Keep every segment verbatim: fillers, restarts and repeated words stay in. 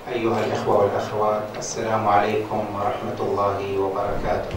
أيها الإخوة والأخوات، السلام عليكم ورحمة الله وبركاته.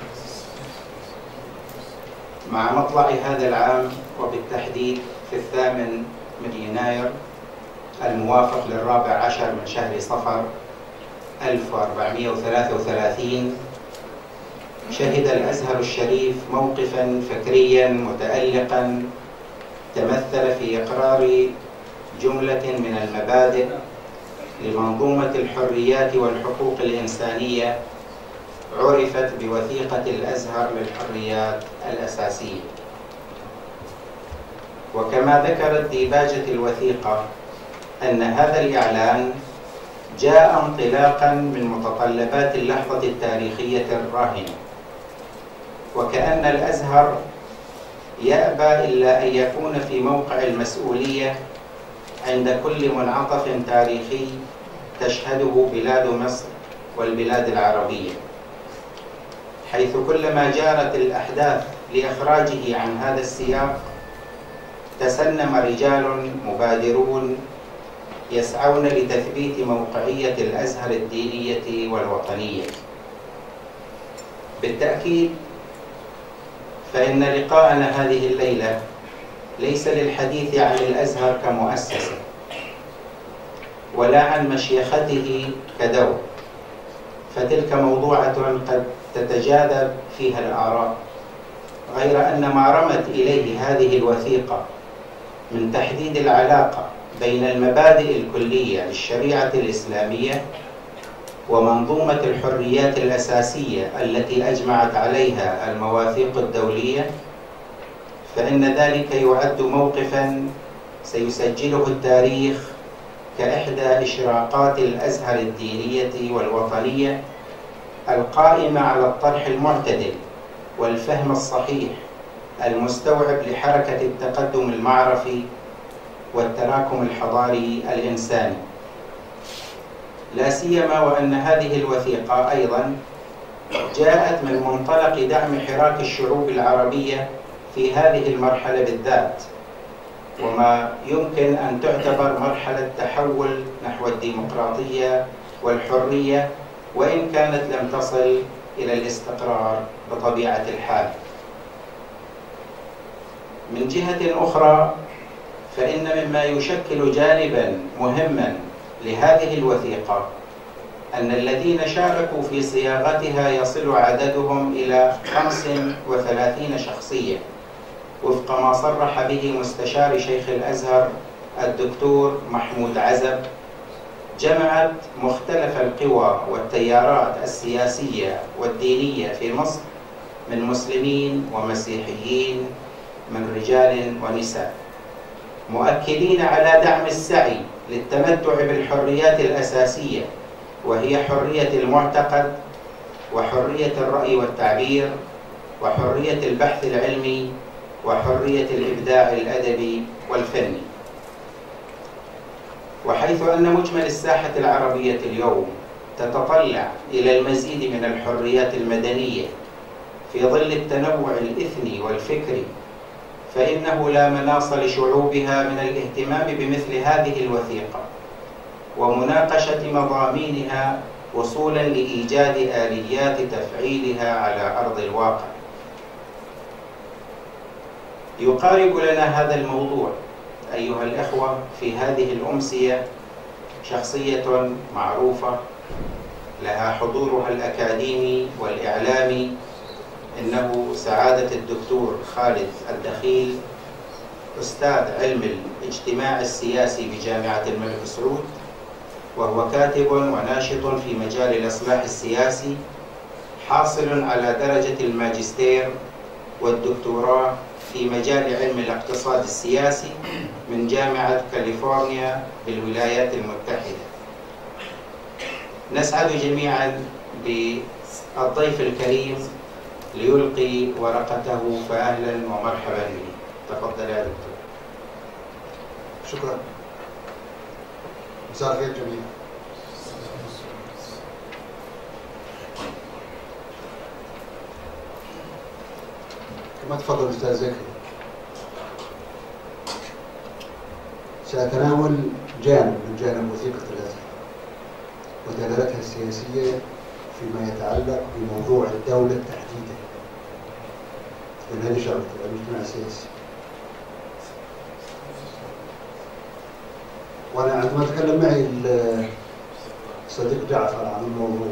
مع مطلع هذا العام، وبالتحديد في الثامن من يناير الموافق للرابع عشر من شهر صفر ألف وأربعمائة وثلاثة وثلاثين، شهد الأزهر الشريف موقفاً فكرياً متألقاً تمثل في إقرار جملة من المبادئ لمنظومة الحريات والحقوق الإنسانية عرفت بوثيقة الأزهر للحريات الأساسية. وكما ذكرت ديباجة الوثيقة أن هذا الإعلان جاء انطلاقاً من متطلبات اللحظة التاريخية الراهنة، وكأن الأزهر يأبى إلا أن يكون في موقع المسؤولية عند كل منعطف تاريخي تشهده بلاد مصر والبلاد العربية، حيث كلما جارت الأحداث لإخراجه عن هذا السياق تسنم رجال مبادرون يسعون لتثبيت موقعية الأزهر الدينية والوطنية. بالتأكيد فإن لقاءنا هذه الليلة ليس للحديث عن الأزهر كمؤسسة ولا عن مشيخته كدور، فتلك موضوعة قد تتجاذب فيها الآراء، غير أن ما رمت إليه هذه الوثيقة من تحديد العلاقة بين المبادئ الكلية للشريعة الإسلامية ومنظومة الحريات الأساسية التي أجمعت عليها المواثيق الدولية، فإن ذلك يعد موقفاً سيسجله التاريخ كإحدى إشراقات الأزهر الدينية والوطنية القائمة على الطرح المعتدل والفهم الصحيح المستوعب لحركة التقدم المعرفي والتراكم الحضاري الإنساني، لا سيما وأن هذه الوثيقة أيضاً جاءت من منطلق دعم حراك الشعوب العربية في هذه المرحلة بالذات، وما يمكن أن تعتبر مرحلة تحول نحو الديمقراطية والحرية، وإن كانت لم تصل إلى الاستقرار بطبيعة الحال. من جهة أخرى، فإن مما يشكل جانباً مهماً لهذه الوثيقة أن الذين شاركوا في صياغتها يصل عددهم إلى خمس وثلاثين شخصية، وفق ما صرح به مستشار شيخ الأزهر الدكتور محمود عزب، جمعت مختلف القوى والتيارات السياسية والدينية في مصر من مسلمين ومسيحيين، من رجال ونساء، مؤكدين على دعم السعي للتمتع بالحريات الأساسية، وهي حرية المعتقد وحرية الرأي والتعبير وحرية البحث العلمي وحرية الإبداع الأدبي والفني. وحيث أن مجمل الساحة العربية اليوم تتطلع إلى المزيد من الحريات المدنية في ظل التنوع الإثني والفكري، فإنه لا مناص لشعوبها من الاهتمام بمثل هذه الوثيقة ومناقشة مضامينها وصولاً لإيجاد آليات تفعيلها على أرض الواقع. يقارب لنا هذا الموضوع أيها الأخوة في هذه الأمسية شخصية معروفة لها حضورها الأكاديمي والإعلامي، إنه سعادة الدكتور خالد الدخيل، أستاذ علم الاجتماع السياسي بجامعة الملك سعود، وهو كاتب وناشط في مجال الإصلاح السياسي، حاصل على درجة الماجستير والدكتوراه في مجال علم الاقتصاد السياسي من جامعة كاليفورنيا بالولايات المتحدة. نسعد جميعا بالضيف الكريم ليلقي ورقته، فأهلا ومرحبا به. تفضل يا دكتور. شكرا. مساء الخير جميعا. كما تفضل أستاذ زكي، سأتناول جانب من جانب وثيقة الأزهر ودلالتها السياسية فيما يتعلق بموضوع الدولة تحديدا، لأن هذه شغلة المجتمع السياسي. وأنا عندما تكلم معي الصديق جعفر عن الموضوع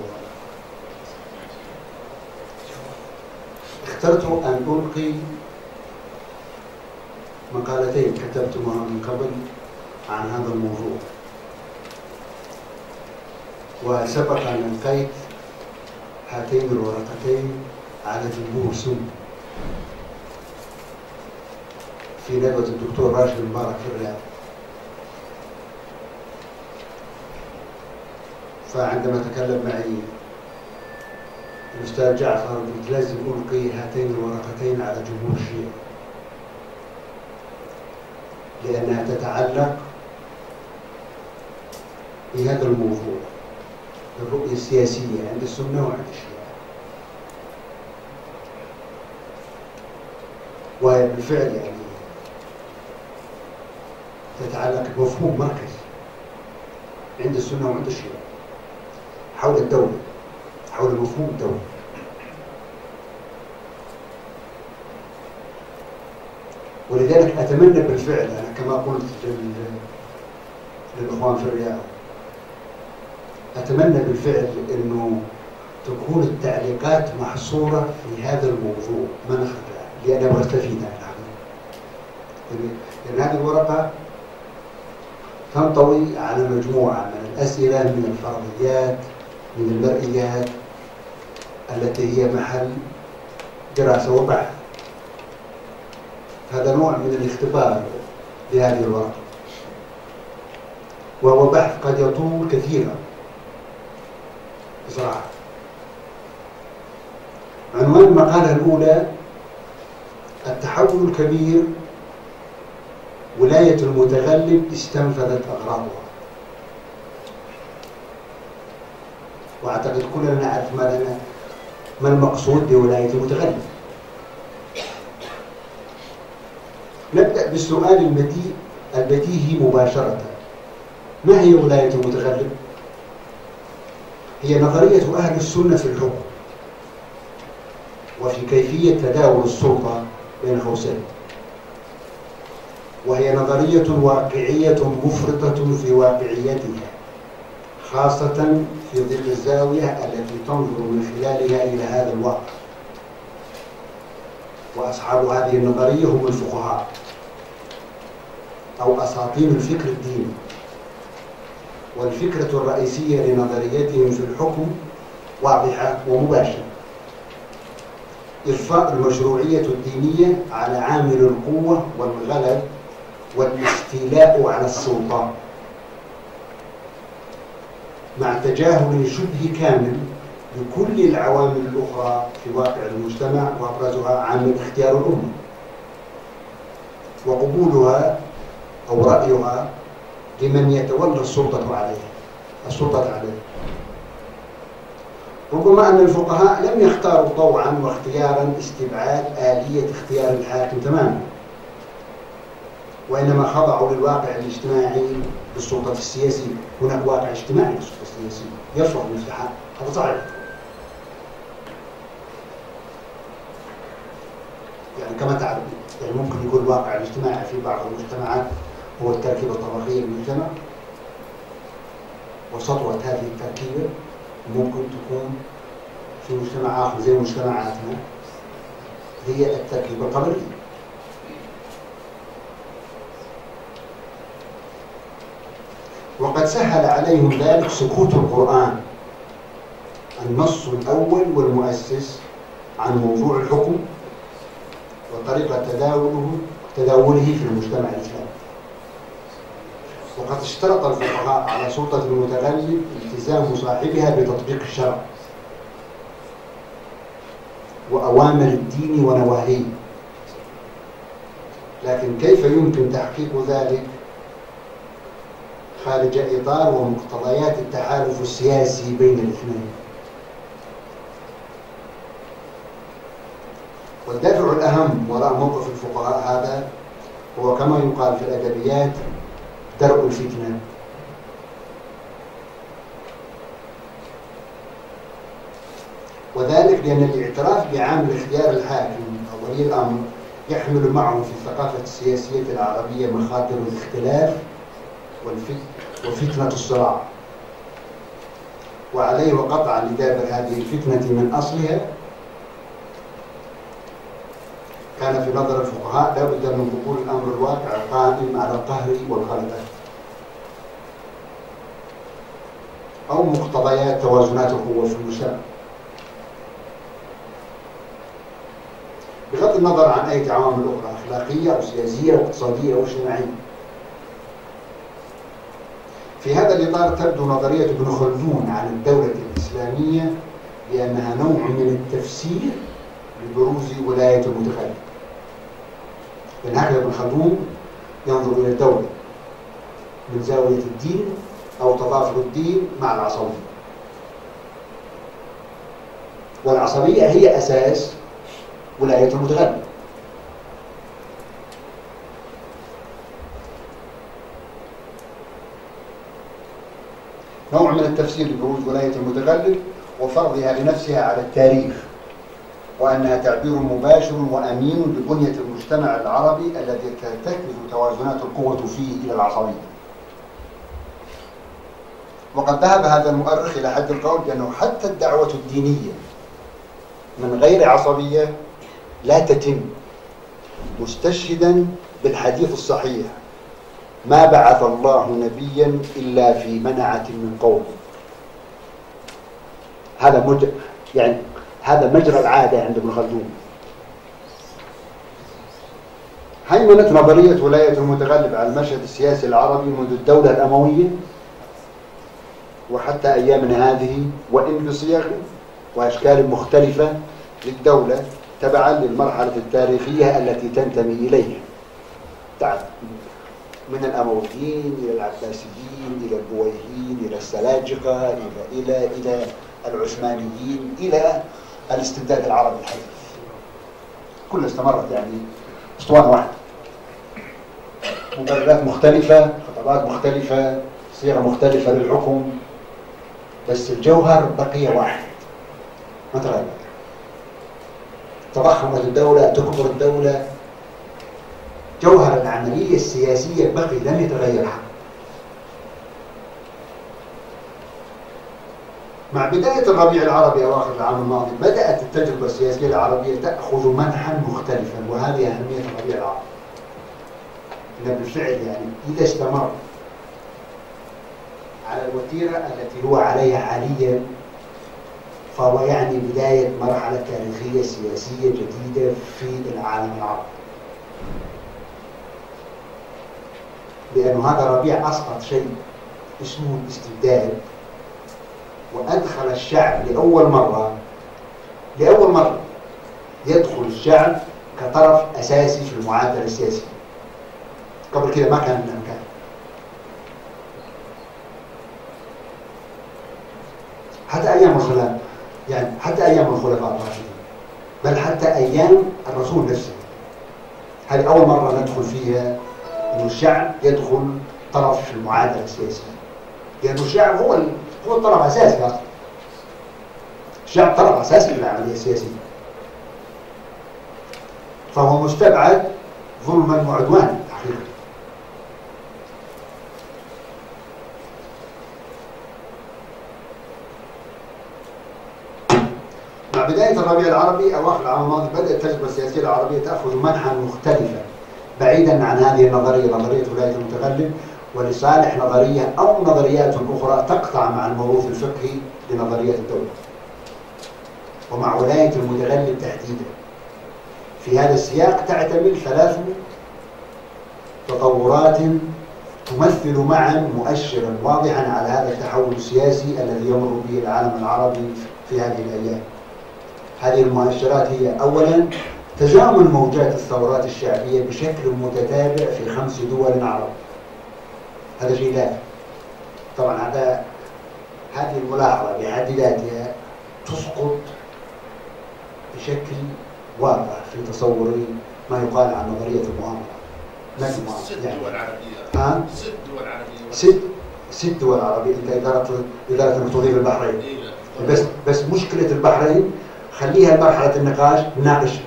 اخترت أن ألقي مقالتين كتبتهما من قبل عن هذا الموضوع، وسبق أن ألقيت هاتين الورقتين على جمهور سني في ندوة الدكتور راشد مبارك في الرياض. فعندما تكلم معي الأستاذ جعفر قلت لازم ألقي هاتين الورقتين على جمهور الشيعة، لأنها تتعلق بهذا الموضوع، الرؤية السياسية عند السنة وعند الشيعة. وبالفعل يعني تتعلق بمفهوم مركزي عند السنة وعند الشيعة حول الدولة، حول مفهوم الدولة. ولذلك أتمنى بالفعل، أنا كما قلت للإخوان في الرياض، أتمنى بالفعل أنه تكون التعليقات محصورة في هذا الموضوع ما نخرجها، لأن أبغى أستفيد عنها. لأن هذه الورقة تنطوي على مجموعة من الأسئلة، من الفرضيات، من المرئيات التي هي محل دراسة وبحث. هذا نوع من الاختبار لهذه الورقة، وهو بحث قد يطول كثيرا بصراحة. عنوان المقالة الأولى: التحول الكبير، ولاية المتغلب استنفذت أغراضها. وأعتقد كلنا نعرف ما لنا ما المقصود بولاية المتغلب. نبدأ بالسؤال البديهي البديهي مباشرة: ما هي ولاية المتغلب؟ هي نظرية أهل السنة في الحكم وفي كيفية تداول السلطة بين قوسين، وهي نظرية واقعية مفرطة في واقعيتها، خاصة في ظل الزاوية التي تنظر من خلالها إلى هذا الواقع. وأصحاب هذه النظرية هم الفقهاء أو أساطين الفكر الديني. والفكرة الرئيسية لنظريتهم في الحكم واضحة ومباشرة: إرفاع المشروعية الدينية على عامل القوة والغلب والاستيلاء على السلطة، مع تجاهل شبه كامل لكل العوامل الأخرى في واقع المجتمع، وأبرزها عامل اختيار الأمة وقبولها أو رأيها لمن يتولى السلطة عليها السلطة عليه. ربما أن الفقهاء لم يختاروا طوعا واختيارا استبعاد آلية اختيار الحاكم تماما، وإنما خضعوا للواقع الاجتماعي للسلطة السياسية. هناك واقع اجتماعي للسلطة السياسية يفرض الافتحاء، هذا صحيح. يعني كما تعلم، يعني ممكن يكون الواقع الاجتماعي في بعض المجتمعات هو التركيبة الطبقية للمجتمع، وسطوة هذه التركيبة ممكن تكون في مجتمع آخر زي مجتمعاتنا هي التركيبة القبلية. وقد سهل عليهم ذلك سكوت القرآن، النص الأول والمؤسس عن موضوع الحكم وطريقة تداوله تداوله في المجتمع الإسلامي. وقد اشترط الفقهاء على سلطة المتغلب التزام صاحبها بتطبيق الشرع وأوامر الدين ونواهيه. لكن كيف يمكن تحقيق ذلك خارج إطار ومقتضيات التحالف السياسي بين الاثنين؟ والدافع الأهم وراء موقف الفقهاء هذا هو كما يقال في الأدبيات درء الفتنة. وذلك لأن الاعتراف بعامل اختيار الحاكم أو ولي الأمر يحمل معه في الثقافة السياسية العربية مخاطر الاختلاف وفتنة الصراع، وعليه وقطعا لدابر هذه الفتنة من أصلها كان في نظر الفقهاء لا بد من قبول الأمر الواقع القائم على القهر والغلبة أو مقتضيات توازنات القوة في المجتمع، بغض النظر عن أي عوامل أخرى أخلاقية أو سياسية أو اقتصادية أو اجتماعية. في هذا الإطار تبدو نظرية ابن خلدون عن الدولة الإسلامية بأنها نوع من التفسير لبروز ولاية المتخلف. لأن هكذا ابن خلدون ينظر إلى الدولة من زاوية الدين أو تضافر الدين مع العصبية، والعصبية هي أساس ولاية المتغلب. نوع من التفسير لبروز ولاية المتغلب وفرضها لنفسها على التاريخ، وأنها تعبير مباشر وأمين ببنية المجتمع العربي الذي ترتكز توازنات القوة فيه إلى العصبية. وقد ذهب هذا المؤرخ إلى حد القول بأنه حتى الدعوة الدينية من غير عصبية لا تتم، مستشهدا بالحديث الصحيح: ما بعث الله نبيا إلا في منعة من قوم. هذا مج... يعني هذا مجرى العادة عند ابن خلدون. هيمنت نظرية ولاية المتغلب على المشهد السياسي العربي منذ الدولة الأموية وحتى أيامنا هذه، وإن بصيغ وأشكال مختلفة للدولة تبعا للمرحلة التاريخية التي تنتمي إليها، من الأمويين إلى العباسيين إلى البويهيين إلى السلاجقة إلى إلى إلى العثمانيين إلى الاستبداد العربي الحديث. كلها استمرت يعني اسطوانة واحدة، مبررات مختلفة، خطابات مختلفة، صيغة مختلفة للحكم، بس الجوهر بقي واحد ما تغير. تضخمت الدولة، تكبر الدولة، جوهر العملية السياسية بقي لم يتغير حقا. مع بداية الربيع العربي أواخر العام الماضي بدأت التجربة السياسية العربية تأخذ منحا مختلفا، وهذه أهمية الربيع العربي. إن بالفعل يعني إذا استمر على الوتيرة التي هو عليها حاليا فهو يعني بداية مرحلة تاريخية سياسية جديدة في العالم العربي، لأن هذا الربيع أسقط شيء اسمه الاستبداد، وأدخل الشعب لأول مرة لأول مرة يدخل الشعب كطرف أساسي في المعادلة السياسية. قبل كده ما كان من الأمكان. حتى أيام الخلافة، يعني حتى أيام الخلفاء الراشدين، بل حتى أيام الرسول نفسه، هذه أول مرة ندخل فيها إنه الشعب يدخل طرف في المعادلة السياسية، لأنه الشعب هو هو الطرف أساسي أصلا. الشعب طرف أساسي في العملية السياسية، فهو مستبعد ظلما وعدوانا حقيقة. مع بداية الربيع العربي أواخر العام الماضي بدأت التجربة السياسية العربية تأخذ منحا مختلفا بعيدا عن هذه النظرية، نظرية ولاية المتغلب، ولصالح نظرية أو نظريات أخرى تقطع مع الموروث الفقهي لنظرية الدولة، ومع ولاية المتغلب تحديدا. في هذا السياق تعتمد ثلاث تطورات تمثل معا مؤشرا واضحا على هذا التحول السياسي الذي يمر به العالم العربي في هذه الأيام. هذه المؤشرات هي: أولا تزامن موجات الثورات الشعبية بشكل متتابع في خمس دول عرب. هذا شيء لافت. طبعا هذا هذه الملاحظة بحد ذاتها تسقط بشكل واضح في تصوري ما يقال عن نظرية المؤامرة. ما في مؤامرة. ست يعني دول عربية. ها؟ ست دول عربية. ست ست دول عربية. أنت إدارة إدارة انك تضيف البحرين. بس بس مشكلة البحرين خليها مرحلة النقاش نناقشها.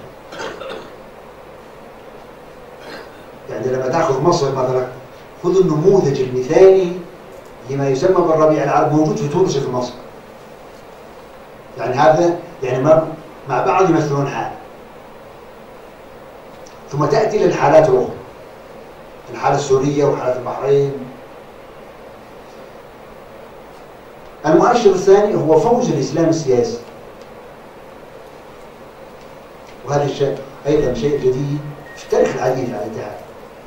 يعني لما تاخذ مصر مثلا، خذ النموذج المثالي لما يسمى بالربيع العربي موجود في تونس وفي مصر. يعني هذا يعني مع بعض يمثلون حال. ثم تأتي للحالات الأخرى، الحالة السورية وحالة البحرين. المؤشر الثاني هو فوز الإسلام السياسي، وهذا الشيء أيضا شيء جديد في التاريخ الحديث على الاتحاد.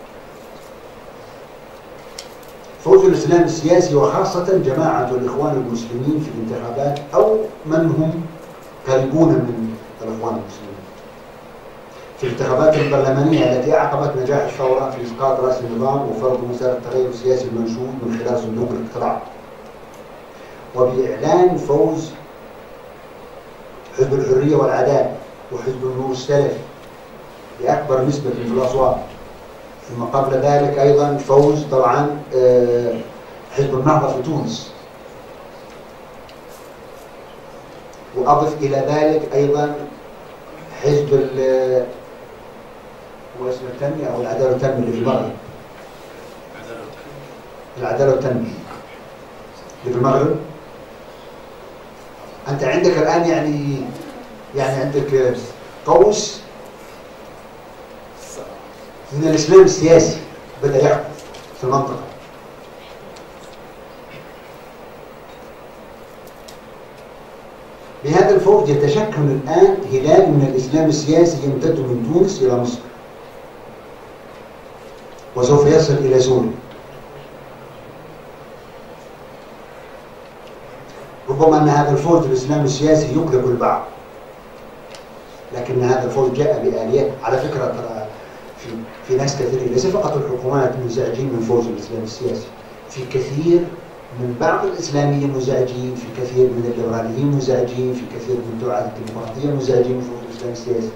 فوز الإسلام السياسي وخاصة جماعة الإخوان المسلمين في الانتخابات أو من هم قريبون من الإخوان المسلمين في الانتخابات البرلمانية التي أعقبت نجاح الثورة في إسقاط رأس النظام وفرض مسار التغير السياسي المنشود من خلال صندوق الاقتراع، وبإعلان فوز حزب الحرية والعدالة وحزب النور السلفي بأكبر نسبة في الأصوات. ثم قبل ذلك أيضا فوز طبعا حزب النهضة في تونس. وأضف إلى ذلك أيضا حزب هو اسمه التنمية أو العدالة والتنمية اللي في المغرب. العدالة والتنمية اللي في المغرب. أنت عندك الآن يعني يعني عندك قوس من الإسلام السياسي بدأ يحدث في المنطقة. بهذا الفوز يتشكل الآن هلال من الإسلام السياسي يمتد من تونس إلى مصر وسوف يصل إلى سوريا. ربما أن هذا الفوز الإسلامي السياسي يقلق البعض، لكن هذا الفوز جاء بآليات. على فكرة ترى في في ناس كثيرين ليس فقط الحكومات منزعجين من فوز الإسلام السياسي، في كثير من بعض الإسلاميين منزعجين، في كثير من الليبراليين منزعجين، في كثير من دعاة الديمقراطية منزعجين من فوز الإسلام السياسي.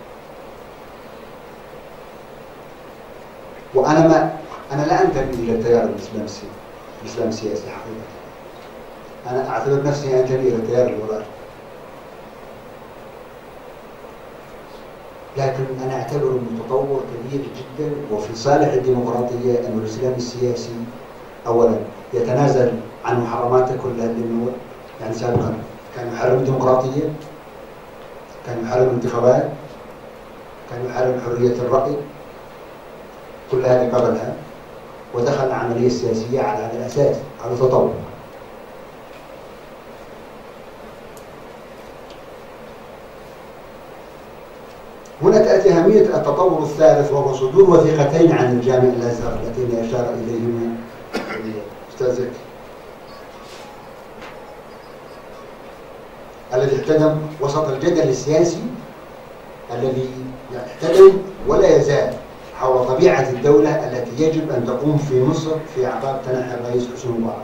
وأنا ما أنا لا أنتمي إلى التيار الإسلامي السياسي الإسلام السياسي حقيقة. أنا أعتبر نفسي أنتمي إلى التيار الليبرالي، لكن أنا أعتبره متطور كبير جدا وفي صالح الديمقراطية أن الإسلام السياسي أولا يتنازل عن محرماته كلها للنور. يعني سابقا كان يحرم الديمقراطية، كان يحرم الانتخابات، كان يحرم حرية الرأي، كل هذه قبلها، ودخل العملية السياسية على هذا الأساس، على تطور. هنا تأتي أهمية التطور الثالث وهو صدور وثيقتين عن الجامع الأزهر اللتين أشار إليهما الأستاذ زكي، الذي احتدم وسط الجدل السياسي الذي احتدم ولا يزال حول طبيعة الدولة التي يجب أن تقوم في مصر في أعقاب تنحي الرئيس حسني مبارك.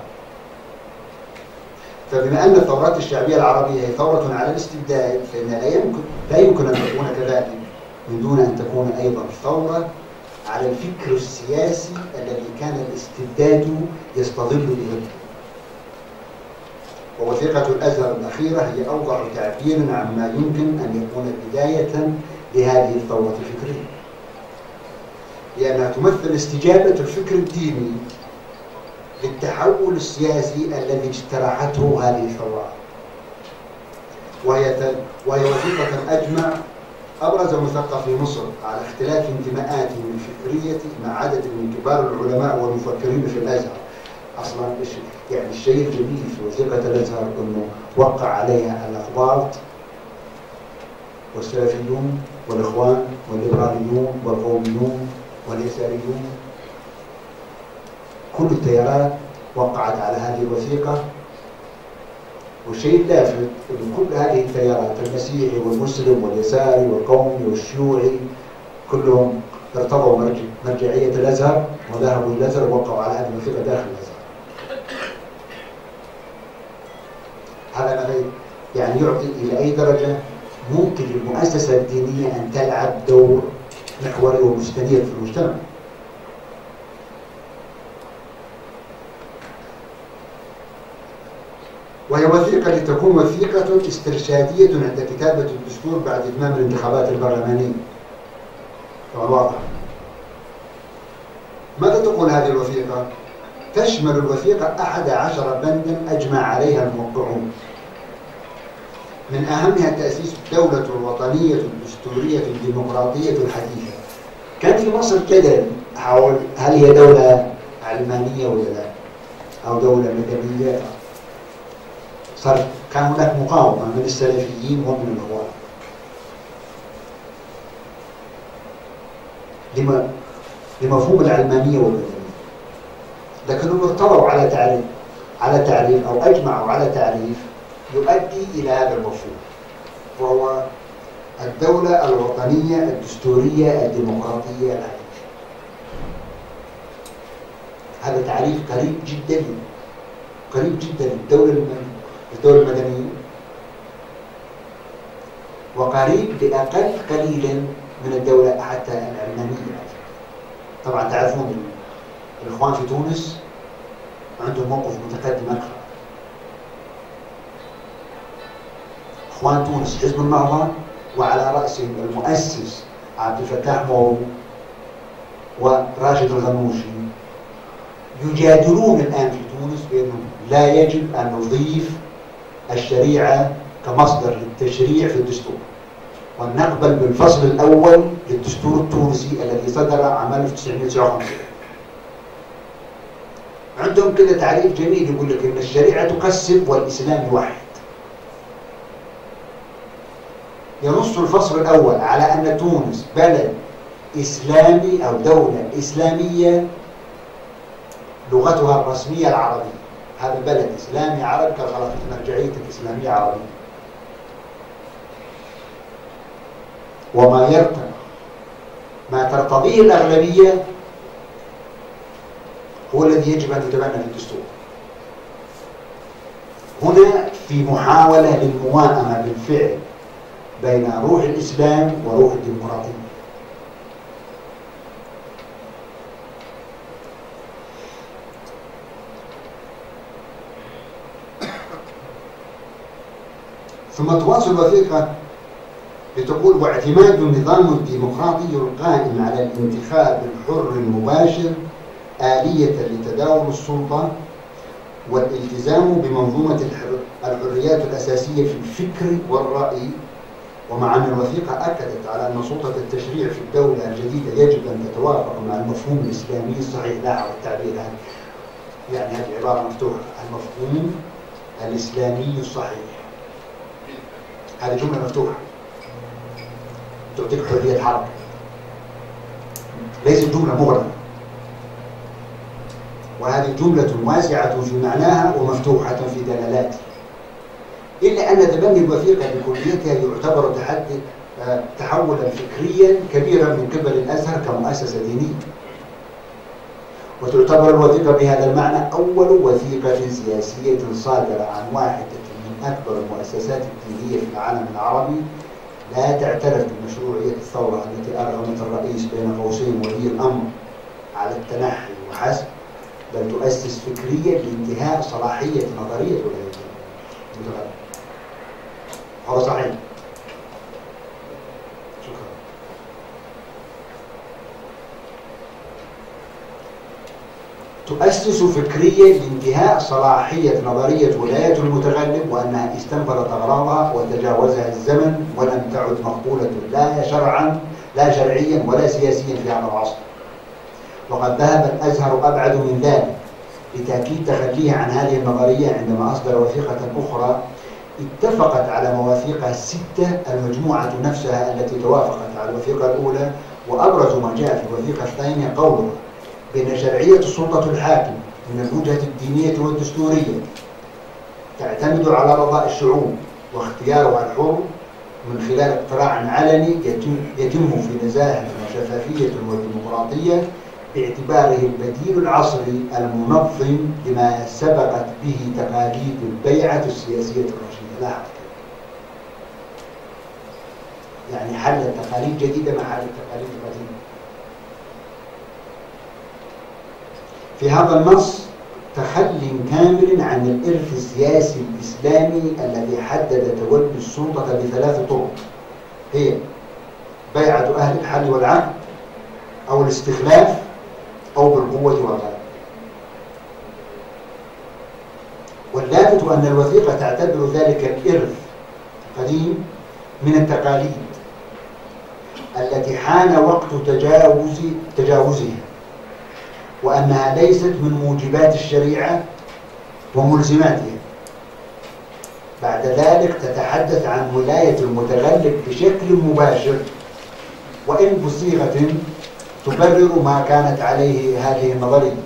فبما أن الثورات الشعبية العربية هي ثورة على الاستبداد، فإنها لا يمكن لا يمكن أن تكون كذلك من دون أن تكون أيضا ثورة على الفكر السياسي الذي كان الاستبداد يستظل به. ووثيقة الأزهر الأخيرة هي أوضح تعبير عما يمكن أن يكون بداية لهذه الثورة الفكرية، لأنها تمثل استجابة الفكر الديني للتحول السياسي الذي اجترحته هذه الثورات. وهي وهي وثيقة أجمع أبرز مثقفي مصر على اختلاف انتماءاتهم الفكرية مع عدد من كبار العلماء والمفكرين في الأزهر. أصلا يعني الشيء الجميل في وثيقة الأزهر أنه وقع عليها الأخباط والسلفيون والإخوان والليبراليون والقوميون واليساريون، كل التيارات وقعت على هذه الوثيقة. والشيء اللافت أن كل هذه التيارات، المسيحي والمسلم واليساري والقومي والشيوعي، كلهم ارتضوا مرجع مرجعية الأزهر وذهبوا إلى الأزهر ووقعوا على هذه الوثيقة داخل الأزهر. هذا ما يعني يعطي إلى أي درجة ممكن للمؤسسة الدينية أن تلعب دور محوري ومستنير في المجتمع. وهي وثيقة لتكون وثيقة استرشادية عند كتابة الدستور بعد إتمام الانتخابات البرلمانية. طبعا واضح. ماذا تقول هذه الوثيقة؟ تشمل الوثيقة أحد عشر بندا أجمع عليها الموقعون، من أهمها تأسيس الدولة الوطنية الدستورية الديمقراطية الحديثة. كان في مصر جدل حول هل هي دولة علمانية ولا لا، أو دولة مدنية. صار كان هناك مقاومة من السلفيين ومن الإخوان. لما لمفهوم العلمانية والمدنية، لكنهم اضطروا على تعريف على تعريف أو أجمعوا على تعريف يؤدي إلى هذا المفهوم، وهو الدولة الوطنية الدستورية الديمقراطية الحديثة. هذا تعريف قريب جدا قريب جدا للدولة الدولة المدنية، وقريب لأقل قليلا من الدولة حتى العلمانية. طبعا تعرفون الإخوان في تونس عندهم موقف متقدم أكثر. إخوان تونس حزب النهضة وعلى رأسهم المؤسس عبد الفتاح مورو وراشد الغنوشي يجادلون الآن في تونس بأنه لا يجب أن نضيف الشريعة كمصدر للتشريع في الدستور، ونقبل بالفصل الأول للدستور التونسي الذي صدر عام ألف وتسعمئة وتسعة وخمسين. عندهم كده تعريف جميل يقول لك إن الشريعة تقسم والإسلام يوحد. ينص الفصل الأول على أن تونس بلد إسلامي أو دولة إسلامية لغتها الرسمية العربية. هذا بلد إسلامي عربي كخلافة مرجعية الإسلامية عربية. وما يرتضي ما ترتضيه الأغلبية هو الذي يجب أن يتبنى في الدستور. هنا في محاولة للموائمة بالفعل بين روح الإسلام وروح الديمقراطية. ثم تواصل الوثيقة لتقول: واعتماد النظام الديمقراطي القائم على الانتخاب الحر المباشر آلية لتداول السلطة والالتزام بمنظومة الحريات الأساسية في الفكر والرأي. ومع أن الوثيقة أكدت على أن سلطة التشريع في الدولة الجديدة يجب أن تتوافق مع المفهوم الإسلامي الصحيح. لاحظ التعبير هذا، يعني هذه عبارة مفتوحة: المفهوم الإسلامي الصحيح. هذه جملة مفتوحة تعطيك حرية حركة، ليست جملة مغلقة. وهذه جملة واسعة في معناها ومفتوحة في دلالاتها، إلا أن تبني الوثيقة بكليتها يعتبر تحدي تحولا فكريا كبيرا من قبل الأزهر كمؤسسة دينية. وتعتبر الوثيقة بهذا المعنى أول وثيقة سياسية صادرة عن واحدة من أكبر المؤسسات الدينية في العالم العربي لا تعترف بمشروعية الثورة التي أرغمت الرئيس بين قوسين ولي الأمر على التنحي وحسب، بل تؤسس فكريا لانتهاء صلاحية نظرية ولاية المتغير. هو صحيح. شكرا. تؤسس فكريا لانتهاء صلاحية نظرية ولاية المتغلب، وأنها استنفذت أغراضها وتجاوزها الزمن ولم تعد مقبولة لا شرعا لا شرعيا ولا سياسيا في هذا العصر. وقد ذهب الأزهر أبعد من ذلك لتأكيد تخليه عن هذه النظرية عندما أصدر وثيقة أخرى اتفقت على مواثيقها الستة المجموعة نفسها التي توافقت على الوثيقة الأولى. وأبرز ما جاء في الوثيقة الثانية قولها بأن شرعية السلطة الحاكمة من الوجهة الدينية والدستورية تعتمد على رضاء الشعوب واختيارها الحر من خلال اقتراع علني يتم في نزاهة وشفافية وديمقراطية، باعتباره البديل العصري المنظم لما سبقت به تقاليد البيعة السياسية الرشيدة. لاحظ، يعني حل تقاليد جديدة مع حل التقاليد القديمة. في هذا النص تخل كامل عن الإرث السياسي الإسلامي الذي حدد تولي السلطة بثلاث طرق، هي بيعة أهل الحل والعقد أو الاستخلاف أو بالقوة والغلبة. واللافت أن الوثيقة تعتبر ذلك الإرث القديم من التقاليد التي حان وقت تجاوز تجاوزها، وأنها ليست من موجبات الشريعة وملزماتها. بعد ذلك تتحدث عن ولاية المتغلب بشكل مباشر وإن بصيغة تبرر ما كانت عليه هذه النظرية.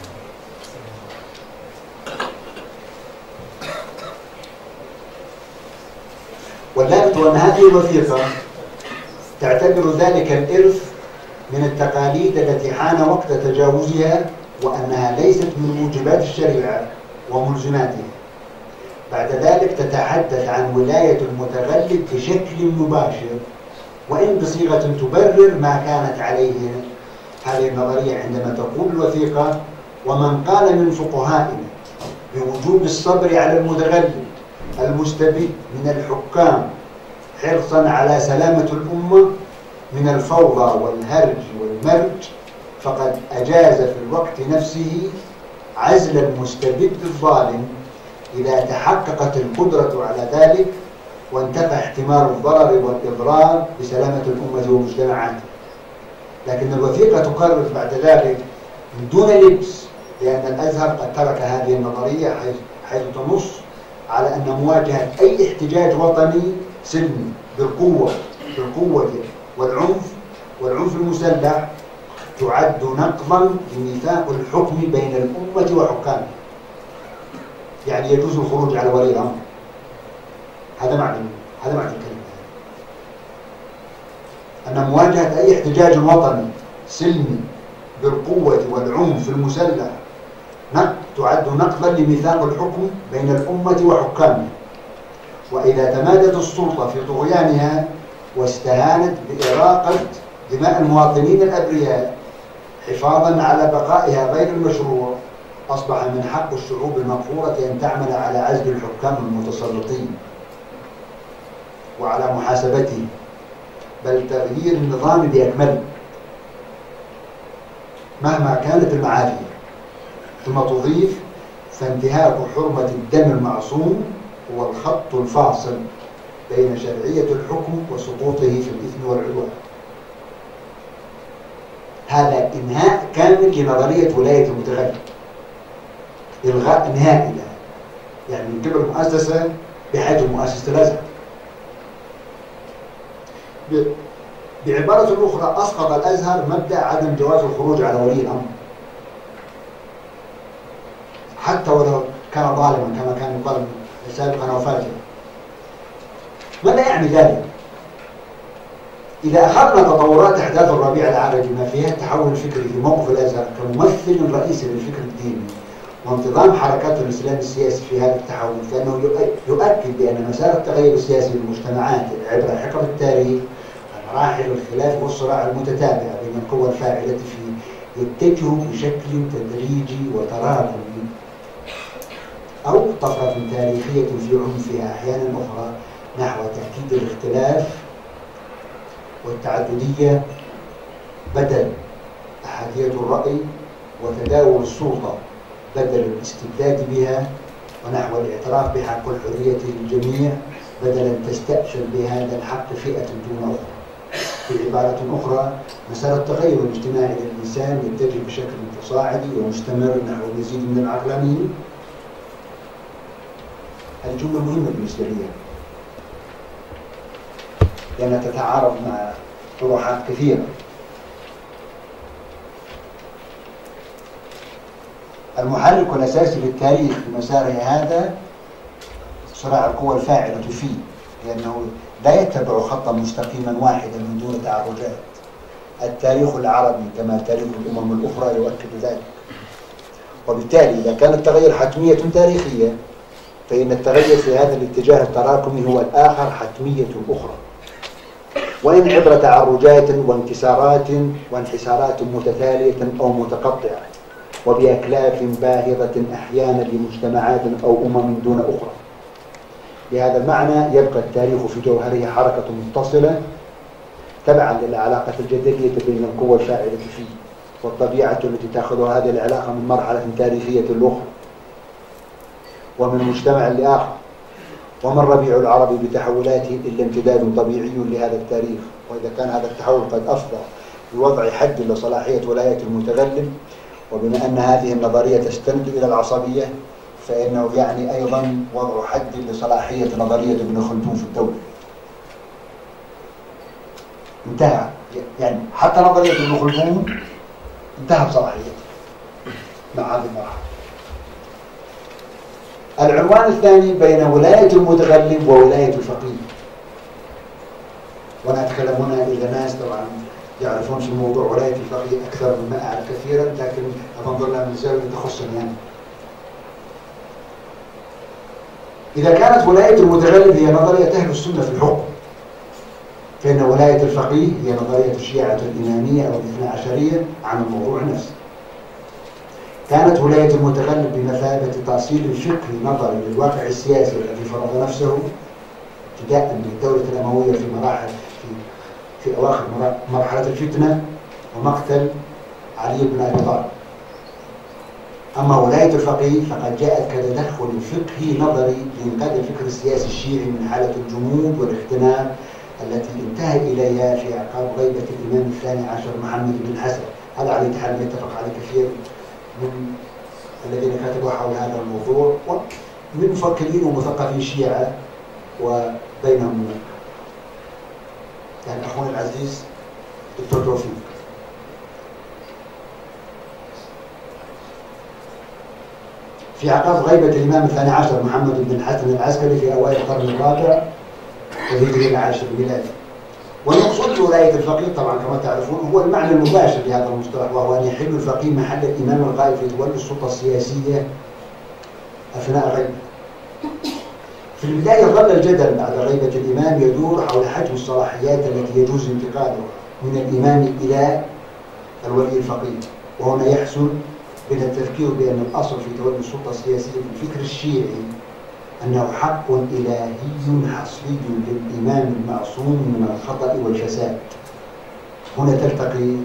واللافت أن هذه الوثيقة تعتبر ذلك الإرث من التقاليد التي حان وقت تجاوزها، وأنها ليست من موجبات الشريعة وملزماتها. بعد ذلك تتحدث عن ولاية المتغلب بشكل مباشر وإن بصيغة تبرر ما كانت عليه هذه النظرية، عندما تقول الوثيقة: ومن قال من فقهائنا بوجوب الصبر على المتغلب المستبد من الحكام حرصا على سلامة الأمة من الفوضى والهرج والمرج، فقد أجاز في الوقت نفسه عزل المستبد الظالم إذا تحققت القدرة على ذلك وانتفى احتمال الضرر والإضرار بسلامة الأمة ومجتمعاتها. لكن الوثيقة تقرر بعد ذلك من دون لبس، لأن الأزهر قد ترك هذه النظرية حيث, حيث تنص على أن مواجهة أي احتجاج وطني سلمي بالقوة بالقوة والعنف والعنف المسلح تعد نقضا لميثاق الحكم بين الأمة وحكامها. يعني يجوز الخروج على ولي الأمر. هذا معنى هذا معنى الكلمة، أن مواجهة أي احتجاج وطني سلمي بالقوة والعنف المسلح تعد نقضا لميثاق الحكم بين الأمة وحكامها. وإذا تمادت السلطة في طغيانها واستهانت بإراقة دماء المواطنين الأبرياء حفاظا على بقائها غير المشروع، أصبح من حق الشعوب المغفورة أن تعمل على عزل الحكام المتسلطين وعلى محاسبته، بل تغيير النظام بأكمله مهما كانت المعافية. ثم تضيف: فانتهاك حرمة الدم المعصوم هو الخط الفاصل بين شرعية الحكم وسقوطه في الإثم والعدوان. هذا إنهاء كامل لنظرية ولاية المتغلب، إلغاء نهائي لها، يعني من قبل مؤسسة بحجم مؤسسة الأزهر. بعبارة أخرى، أسقط الأزهر مبدأ عدم جواز الخروج على ولي الأمر حتى ولو كان ظالما كما كان يقال سابقا أو فاجرا. ماذا يعني ذلك؟ إذا أخذنا تطورات أحداث الربيع العربي ما فيها التحول الفكري في موقف الأزهر كممثل رئيسي للفكر الديني وانتظام حركات الإسلام السياسي في هذا التحول، فإنه يؤكد بأن مسار التغير السياسي للمجتمعات عبر حقب التاريخ مراحل الخلاف والصراع المتتابعة بين القوى الفاعلة فيه يتجه بشكل تدريجي وتراكمي أو طفرة تاريخية في عنفها أحيانا أخرى نحو تأكيد الاختلاف والتعددية بدل أحادية الرأي، وتداول السلطة بدل الاستبداد بها، ونحو الاعتراف بحق الحرية للجميع بدل أن تستأثر بهذا الحق فئة دون أخرى. بعبارة أخرى، مسار التغير الاجتماعي للإنسان يتجه بشكل تصاعدي ومستمر نحو المزيد من العقلانية. هذه جملة مهمة بالنسبة لي لأنها تتعارض مع طروحات كثيرة. المحرك الأساسي للتاريخ في مساره هذا صراع القوى الفاعلة فيه، لأنه لا يتبع خطا مستقيما واحدا من دون تعرجات. التاريخ العربي كما تاريخ الأمم الأخرى يؤكد ذلك. وبالتالي إذا كان التغير حتمية تاريخية فإن التغير في هذا الاتجاه التراكمي هو الآخر حتمية أخرى، وإن عبر تعرجات وانكسارات وانحسارات متتالية أو متقطعة. وبأكلاف باهظة أحيانا لمجتمعات أو أمم دون أخرى. بهذا المعنى يبقى التاريخ في جوهره حركة متصلة تبعا للعلاقة الجدلية بين القوى الفاعلة فيه والطبيعة التي تأخذ هذه العلاقة من مرحلة تاريخية لأخرى ومن مجتمع لآخر. وما الربيع العربي بتحولاته إلا امتداد طبيعي لهذا التاريخ. وإذا كان هذا التحول قد أفضى بوضع حد لصلاحية ولاية المتغلب، وبما أن هذه النظرية تستند إلى العصبية، فإنه يعني أيضا وضع حد لصلاحية نظرية ابن خلدون في الدولة. انتهى يعني حتى نظرية ابن خلدون انتهى بصلاحيته مع هذه المرحلة. العنوان الثاني بين ولاية المتغلب وولاية الفقيه. وأنا أتكلم هنا إلى ناس طبعا يعرفون في موضوع ولاية الفقيه أكثر مما أعرف كثيرا، لكن أنظر لها من زاوية تخصني يعني. إذا كانت ولاية المتغلب هي نظرية أهل السنة في الحكم، فإن ولاية الفقيه هي نظرية الشيعة الإمامية أو الاثنى عشرية عن الموضوع نفسه. كانت ولاية المتغلب بمثابة تأصيل الفقه نظري للواقع السياسي الذي فرض نفسه ابتداء من الدولة الأموية في مراحل في, في أواخر مرحلة الفتنة ومقتل علي بن أبي طالب. أما ولاية الفقيه فقد جاءت كتدخل فقهي نظري لإنقاذ الفكر السياسي الشيعي من حالة الجمود والاختناق التي انتهى إليها في أعقاب غيبة الإمام الثاني عشر محمد بن حسن. هذا على حال يتفق عليه كثير من الذين كتبوا حول هذا الموضوع ومن مفكرين ومثقفين الشيعة وبينهم يعني أخونا العزيز دكتور توفيق. في أعقاب غيبة الإمام الثاني عشر محمد بن حسن العسكري في أوائل القرن الرابع الهجري العاشر الميلادي. والمقصود بولاية الفقيه طبعا كما تعرفون هو المعنى المباشر لهذا المصطلح، وهو أن يحل الفقيه محل الإمام الغائب في تولي السلطة السياسية أثناء غيبته. في البداية ظل الجدل بعد غيبة الإمام يدور حول حجم الصلاحيات التي يجوز انتقالها من الإمام إلى الولي الفقيه. وهنا يحسن بين التفكير بأن الأصل في تولي السلطة السياسية في الفكر الشيعي أنه حق إلهي حصري للإمام المعصوم من الخطأ والفساد. هنا تلتقي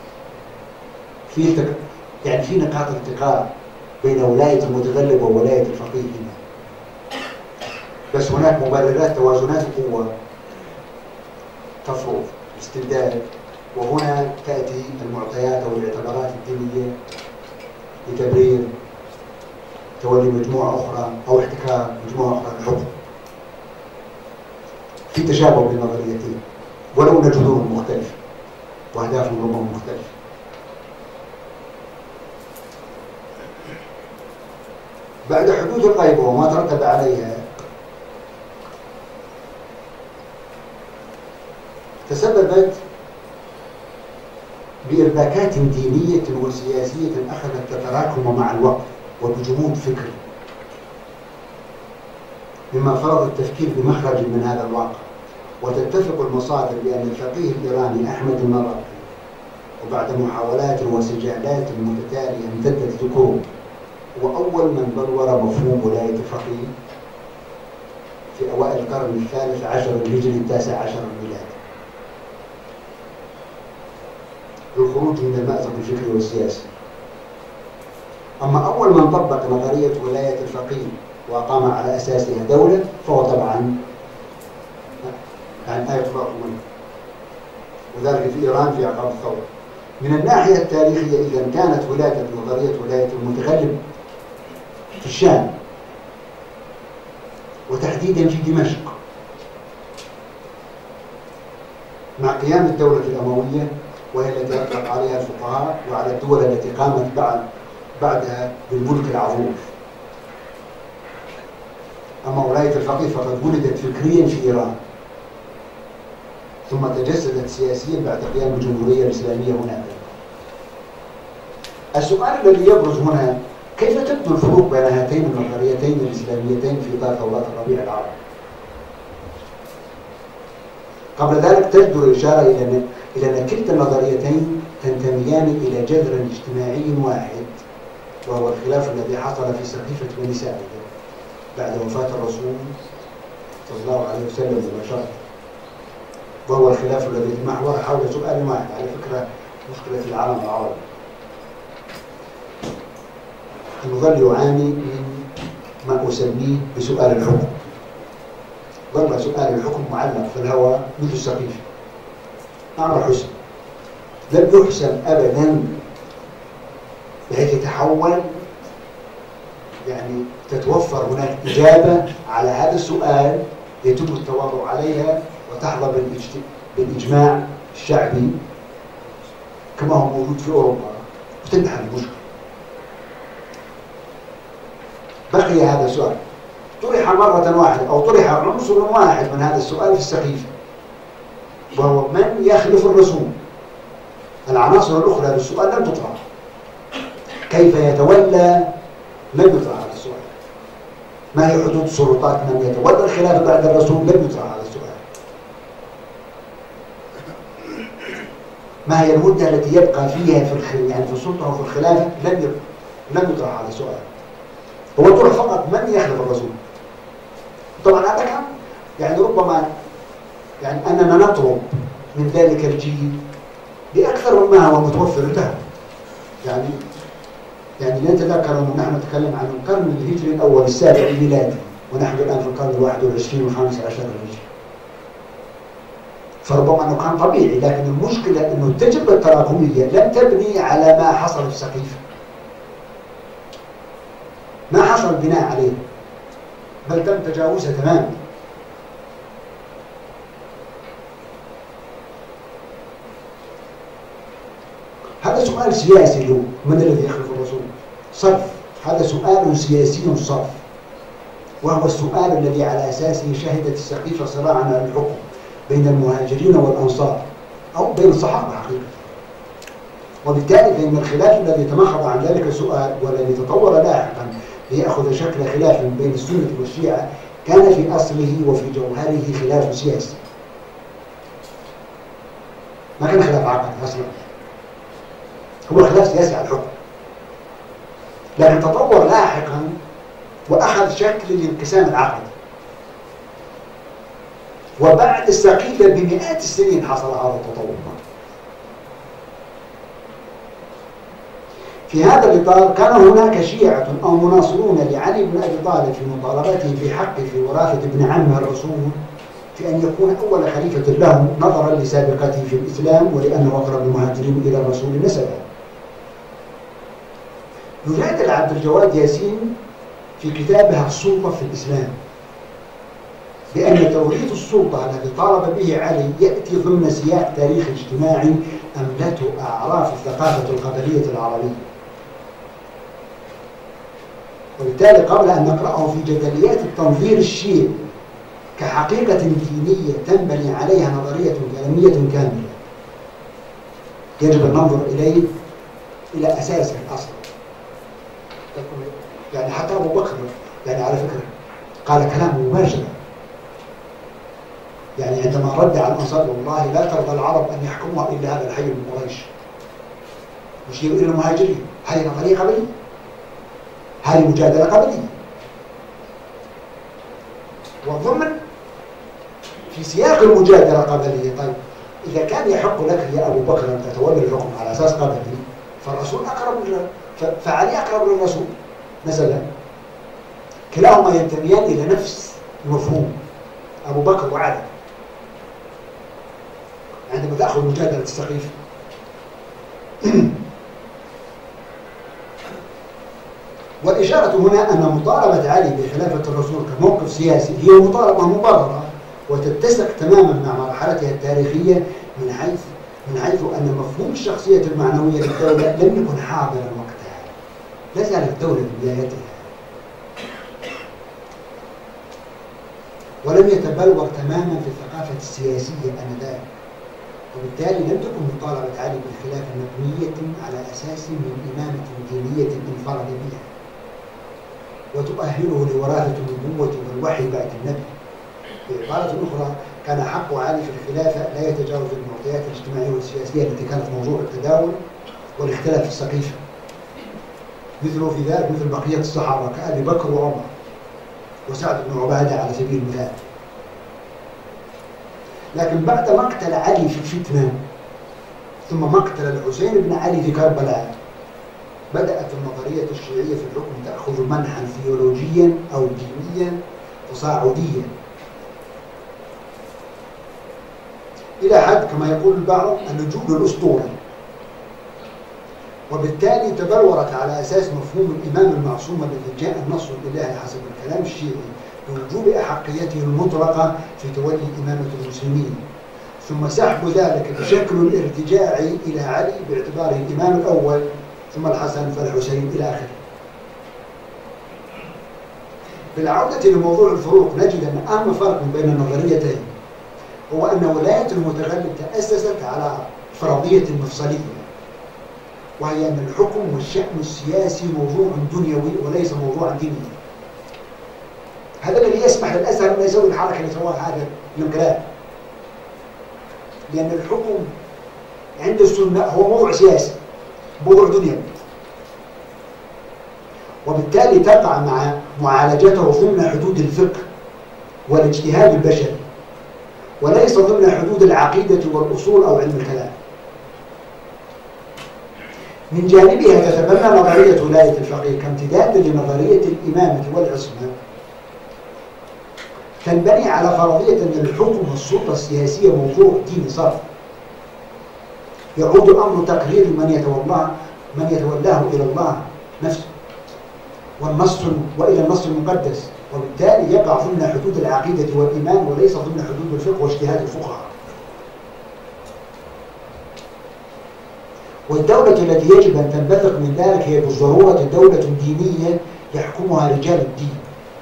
في تك... يعني في نقاط التقاء بين ولاية المتغلب وولاية الفقيه هنا. بس هناك مبررات توازنات القوة تفرض الاستبداد، وهنا تأتي المعطيات أو الاعتبارات الدينية لتبرير تولي مجموعة أخرى أو احتكار مجموعة أخرى للحكم. في تشابه بين النظريتين ولو أن جذورهم مختلفة وأهدافهم ربما مختلفة. بعد حدوث الغيبة وما ترتب عليها تسببت بإرباكات دينية وسياسية أخذت تتراكم مع الوقت وبجمود فكري، مما فرض التفكير بمخرج من هذا الواقع. وتتفق المصادر بأن الفقيه الإيراني أحمد المراغي وبعد محاولات وسجالات متتالية امتدت ذكوره هو أول من بلور مفهوم ولاية الفقيه في أوائل القرن الثالث عشر الهجري التاسع عشر الميلادي للخروج من المأزق الفكري والسياسي. أما أول من طبق نظرية ولاية الفقيه وأقام على أساسها دولة فهو طبعا يعني آية الله منه، وذلك في إيران في أعقاب الثورة. من الناحية التاريخية إذا كانت ولادة نظرية ولاية المتغلب في الشام وتحديدا في دمشق مع قيام الدولة الأموية، وهي التي أطلق عليها الفقهاء وعلى الدول التي قامت بعد بعدها بالملك العظيم. أما ولاية الفقيه فقد ولدت فكريا في إيران ثم تجسدت سياسيا بعد قيام الجمهورية الإسلامية هناك. السؤال الذي يبرز هنا كيف تبدو الفروق بين هاتين النظريتين الإسلاميتين في إطار ثورات الربيع العربي؟ قبل ذلك تجدر الإشارة إلى إلى أن كلتا النظريتين تنتميان إلى جذر اجتماعي واحد وهو الخلاف الذي حصل في سقيفة بني ساعدة بعد وفاة الرسول صلى الله عليه وسلم مباشرة، وهو الخلاف الذي محور حول سؤال واحد. على فكرة مشكلة العالم العربي أنه ظل يعاني من ما أسميه بسؤال الحكم. ظل سؤال الحكم معلق في الهواء منذ السقيفة أمر حسن لم يحسن أبدا بحيث يتحول، يعني تتوفر هناك إجابة على هذا السؤال يتم التواضع عليها وتحظى بالإجماع الشعبي كما هو موجود في أوروبا وتنحل المشكلة. بقي هذا السؤال طرح مرة واحدة أو طرح عنصر واحد من هذا السؤال في السقيفة، وهو من يخلف الرسول. العناصر الأخرى للسؤال لم تطرح. كيف يتولى لم يطرح هذا السؤال. ما هي حدود سلطات من يتولى الخلافة بعد الرسول لم يطرح هذا السؤال. ما هي المدة التي يبقى فيها في الخ... يعني في السلطة وفي الخلافة لم ي... لم يطرح هذا السؤال. هو طرح فقط من يخلف الرسول. طبعا هذا كان يعني ربما يعني أننا نطلب من ذلك الجيل بأكثر مما هو متوفر له. يعني يعني نتذكر أنه نحن نتكلم عن القرن الهجري الأول السابع الميلادي، ونحن الآن في القرن الواحد والعشرين والخامس عشر الهجري. فربما أنه كان طبيعي، لكن المشكلة أنه التجربة التراكمية لم تبني على ما حصل في سقيفة. ما حصل بناء عليه، بل تم تجاوزها تماما. هذا سؤال سياسي له، من الذي يخلف الرسول؟ صرف. هذا سؤال سياسي صرف، وهو السؤال الذي على أساسه شهدت السقيفة صراعا على الحكم بين المهاجرين والأنصار أو بين الصحابة حقيقة. وبالتالي فإن الخلاف الذي تمخض عن ذلك السؤال والذي تطور لاحقا ليأخذ شكل خلاف بين السنة والشيعة كان في أصله وفي جوهره خلاف سياسي. ما كان خلاف عقدي أصلا، هو خلاف سياسي على الحكم، لكن تطور لاحقا وأخذ شكل الانقسام العقدي. وبعد السقيفة بمئات السنين حصل هذا التطور. في هذا الإطار كان هناك شيعة أو مناصرون لعلي بن أبي طالب في مطالبته بحق في وراثة ابن عمه الرسول في أن يكون أول خليفة له نظرا لسابقته في الإسلام ولأنه أقرب المهاجرين إلى الرسول نسبا. يجادل عبد الجواد ياسين في كتابها السلطة في الإسلام بأن توريث السلطة الذي طالب به علي يأتي ضمن سياق تاريخ اجتماعي أملته أعراف الثقافة القبلية العربية. وبالتالي قبل أن نقرأه في جدليات التنظير الشيعي كحقيقة دينية تنبني عليها نظرية كلامية كاملة، يجب أن ننظر إليه إلى أساسه الأصل. يعني حتى أبو بكر يعني على فكرة قال كلام مباشر، يعني عندما رد على الأنصار والله لا ترضى العرب أن يحكمها إلا هذا الحي من قريش، يشير إلى المهاجرين. هذه نظرية قبلية، هذه مجادلة قبلية. وضمن في سياق المجادلة قبلية، طيب إذا كان يحق لك يا أبو بكر أن تتولى الحكم على أساس قبلي فالرسول أقرب فعلي أقرب للرسول مثلا. كلاهما ينتميان إلى نفس المفهوم، أبو بكر وعلي. عندما تأخذ مجادلة السقيفة والإشارة هنا أن مطالبة علي بخلافة الرسول كموقف سياسي هي مطالبة مبررة وتتسق تماما مع مرحلتها التاريخية من حيث من حيث أن مفهوم الشخصية المعنوية للدولة لم يكن حاضرا وقتها. لا زالت الدولة ببدايتها ولم يتبلور تماما في الثقافة السياسية آنذاك، وبالتالي لم تكن مطالبة علي بالخلافة مبنية على أساس من إمامة دينية انفرد بها وتؤهله لوراثة النبوة والوحي بعد النبي. بعبارة أخرى كان حق علي في الخلافة لا يتجاوز المعطيات الاجتماعية والسياسية التي كانت موضوع التداول والاختلاف في السقيفة، مثله في ذلك مثل بقية الصحابة كأبي بكر وعمر وسعد بن عبادة على سبيل المثال. لكن بعد مقتل علي في الفتنة ثم مقتل الحسين بن علي في كربلاء بدأت النظرية الشيعية في الحكم تأخذ منحا ثيولوجيا أو دينيا تصاعديا إلى حد كما يقول البعض اللجوء للأسطورة، وبالتالي تبلورت على أساس مفهوم الإمام المعصوم الذي جاء النص الإلهي حسب الكلام الشيعي بوجوب أحقيته المطلقة في تولي إمامة المسلمين، ثم سحب ذلك بشكل الارتجاعي إلى علي باعتباره الإمام الأول ثم الحسن فالحسين إلى آخره. بالعودة لموضوع الفروق نجد أن أهم فرق بين النظريتين هو أن ولاية المتغلب تأسست على فرضية مفصلية، وهي أن الحكم والشأن السياسي موضوع دنيوي وليس موضوعا دينيا. هذا الذي يسمح للأزهر أن يسوي الحركة اللي سواها هذا الانقلاب، لأن الحكم عند السنة هو موضوع سياسي موضوع دنيوي، وبالتالي تقع مع معالجته ضمن حدود الفقه والاجتهاد البشري وليس ضمن حدود العقيدة والأصول أو علم الكلام. من جانبها تتبنى نظرية ولاية الفقيه كامتداد لنظرية الإمامة والعصمة، تنبني على فرضية أن الحكم والسلطة السياسية موضوع ديني صرف، يعود الأمر تقرير من يتولاه من يتولاه إلى الله نفسه والنص وإلى النص المقدس، وبالتالي يقع ضمن حدود العقيدة والإيمان وليس ضمن حدود الفقه واجتهاد الفقهاء. والدولة التي يجب أن تنبثق من ذلك هي بالضرورة دولة دينية يحكمها رجال الدين.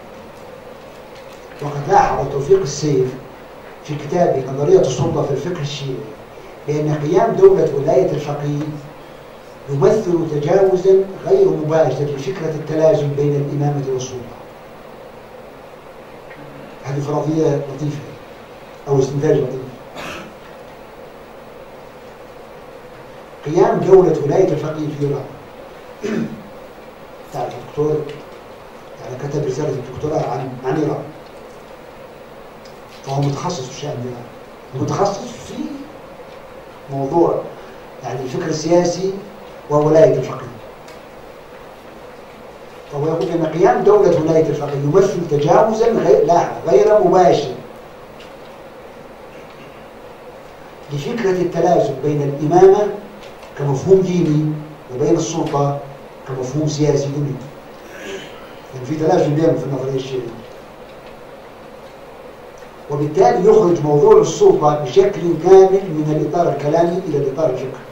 وقد لاحظ توفيق السيف في كتابه نظرية السلطة في الفقه الشيعي بأن قيام دولة ولاية الفقيه يمثل تجاوزا غير مباشر لفكرة التلازم بين الإمامة والسلطة. هذه فرضية لطيفة أو استنتاج لطيف. قيام دولة ولاية الفقيه في إيران، تعرف الدكتور يعني كتب رسالة الدكتوراه عن عن إيران، فهو متخصص في شأن إيران، متخصص في موضوع يعني الفكر السياسي وولاية الفقيه. فهو يقول أن قيام دولة ولاية الفقيه يمثل تجاوزا غير لاحظ غير مباشر لفكرة التلازم بين الإمامة كمفهوم ديني وبين السلطة كمفهوم سياسي ديني. يعني في تلازم بينهم في النظرية الشيعية، وبالتالي يخرج موضوع السلطة بشكل كامل من الإطار الكلامي إلى الإطار الفقهي.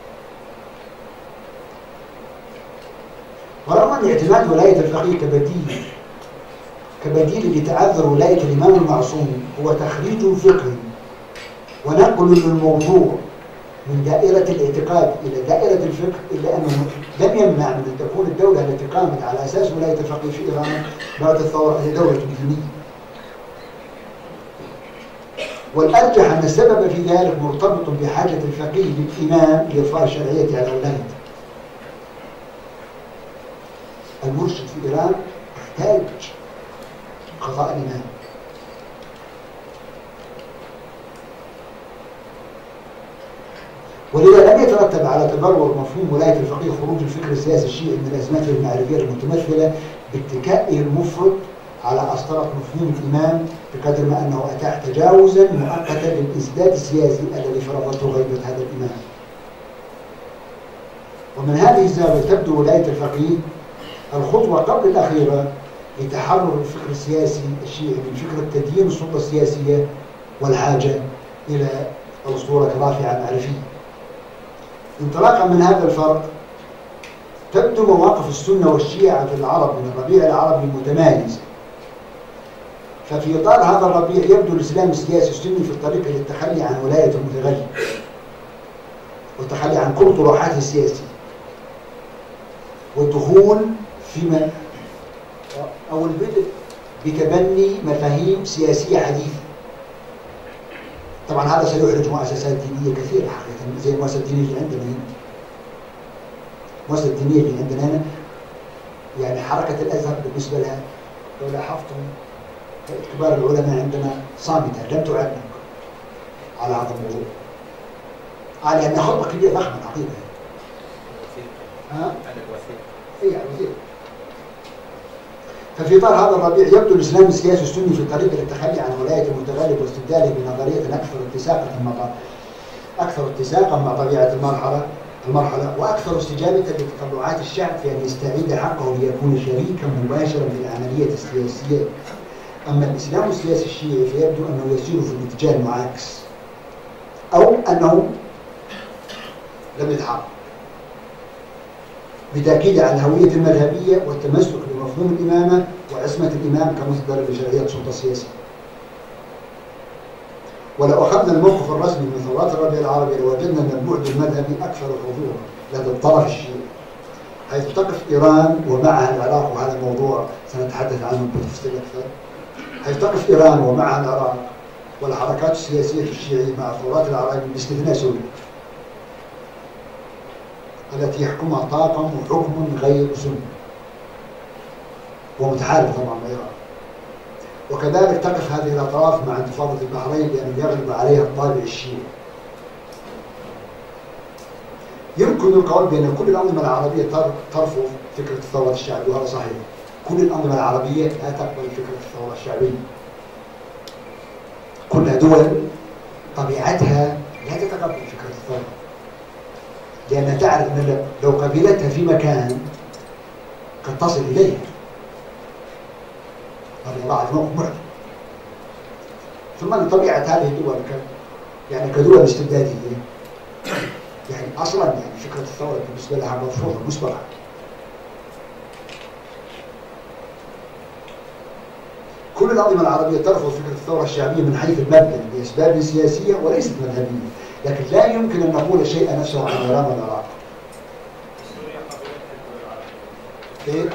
ورغم أن اعتماد ولاية الفقيه كبديل كبديل لتعذر ولاية الإمام المعصوم هو تخريج فقهي ونقل للموضوع من دائرة الاعتقاد إلى دائرة الفقه، إلا أنه لم يمنع من أن تكون الدولة التي قامت على أساس ولاية الفقيه في إيران بعد الثورة هي دولة دينية. والأرجح أن السبب في ذلك مرتبط بحاجة الفقيه للإمام لإظهار شرعية على ولايته. المرشد في إيران يحتاج قضاء الإمام، ولذا لم يترتب على تبلور مفهوم ولاية الفقيه خروج الفكر السياسي الشيعي من الأزمات المعرفية المتمثلة باتكائه المفرط على أسطرة مفهوم الإمام، بقدر ما أنه أتاح تجاوزا مؤقتا للإسداد السياسي الذي فرضته غيبة هذا الإمام. ومن هذه الزاوية تبدو ولاية الفقيه الخطوة قبل الأخيرة لتحرر الفكر السياسي الشيعي من فكرة تدين السلطة السياسية والحاجة إلى الأسطورة الرافعة المعرفية. انطلاقا من هذا الفرق تبدو مواقف السنة والشيعة في العرب من الربيع العربي المتمايز. ففي إطار هذا الربيع يبدو الإسلام السياسي السني في الطريق للتخلي عن ولاية المتغير والتخلي عن كل طروحاته السياسية والدخول فيما أو البدء بتبني مفاهيم سياسية حديثة. طبعا هذا سيحرج مؤسسات دينية كثيرة حقيقة، زي المؤسسة الدينية اللي عندنا هنا. المؤسسة الدينية اللي عندنا هنا حركة الأزهر بالنسبة لها لو لاحظتم كبار العلماء عندنا صامتة لم تعلق على هذا الموضوع، على أنها خطبة كبيرة ضخمة عظيمة. ها؟ إيه الوثيق. ففي إطار هذا الربيع يبدو الإسلام السياسي السني في طريق للتخلي عن ولاية المتغلب واستبداله بنظرية أكثر اتساقا أكثر اتساقا مع طبيعة المرحلة المرحلة وأكثر استجابة لتطلعات الشعب في أن يستعيد حقه ليكون شريكا مباشرا في العملية السياسية. أما الإسلام السياسي الشيعي فيبدو أنه يسير في الاتجاه المعاكس، أو أنه لم يتحقق بتأكيد على الهوية المذهبية والتمسك بمفهوم الإمامة وعصمة الإمام كمصدر لشرعية السلطة السياسية. ولو أخذنا الموقف الرسمي من ثورات الربيع العربي لوجدنا أن البعد المذهبي أكثر حضورا لدى الطرف الشيعي، حيث تقف إيران ومعها العراق، وهذا الموضوع سنتحدث عنه بتفصيل أكثر، حيث تقف إيران ومعها العراق والحركات السياسية الشيعية مع الثورات العربية باستثناء سوريا التي يحكمها طاقم وحكم غير سني ومتحالف طبعا مع إيران. وكذلك تقف هذه الأطراف مع انتفاضة البحرين لأنه يغلب عليها الطابع الشيعي. يمكن القول بأن كل الأنظمة العربية ترفض فكرة الثورة الشعبية، وهذا صحيح. كل الأنظمة العربية لا تقبل فكرة الثورة الشعبية. كل دول طبيعتها لا تتقبل فكرة الثورة، لأنها تعرف أن لو قبلتها في مكان قد تصل إليها. هذا يضع في موقف محرج. ثم طبيعة هذه الدول يعني كدول استبدادية، يعني أصلا يعني فكرة الثورة بالنسبة لها مرفوضة مسبقا. كل الأنظمة العربية ترفض فكرة الثورة الشعبية من حيث المبدأ لأسباب سياسية وليست مذهبية، لكن لا يمكن أن نقول شيئا نفسه عن إيران والعراق. إيه؟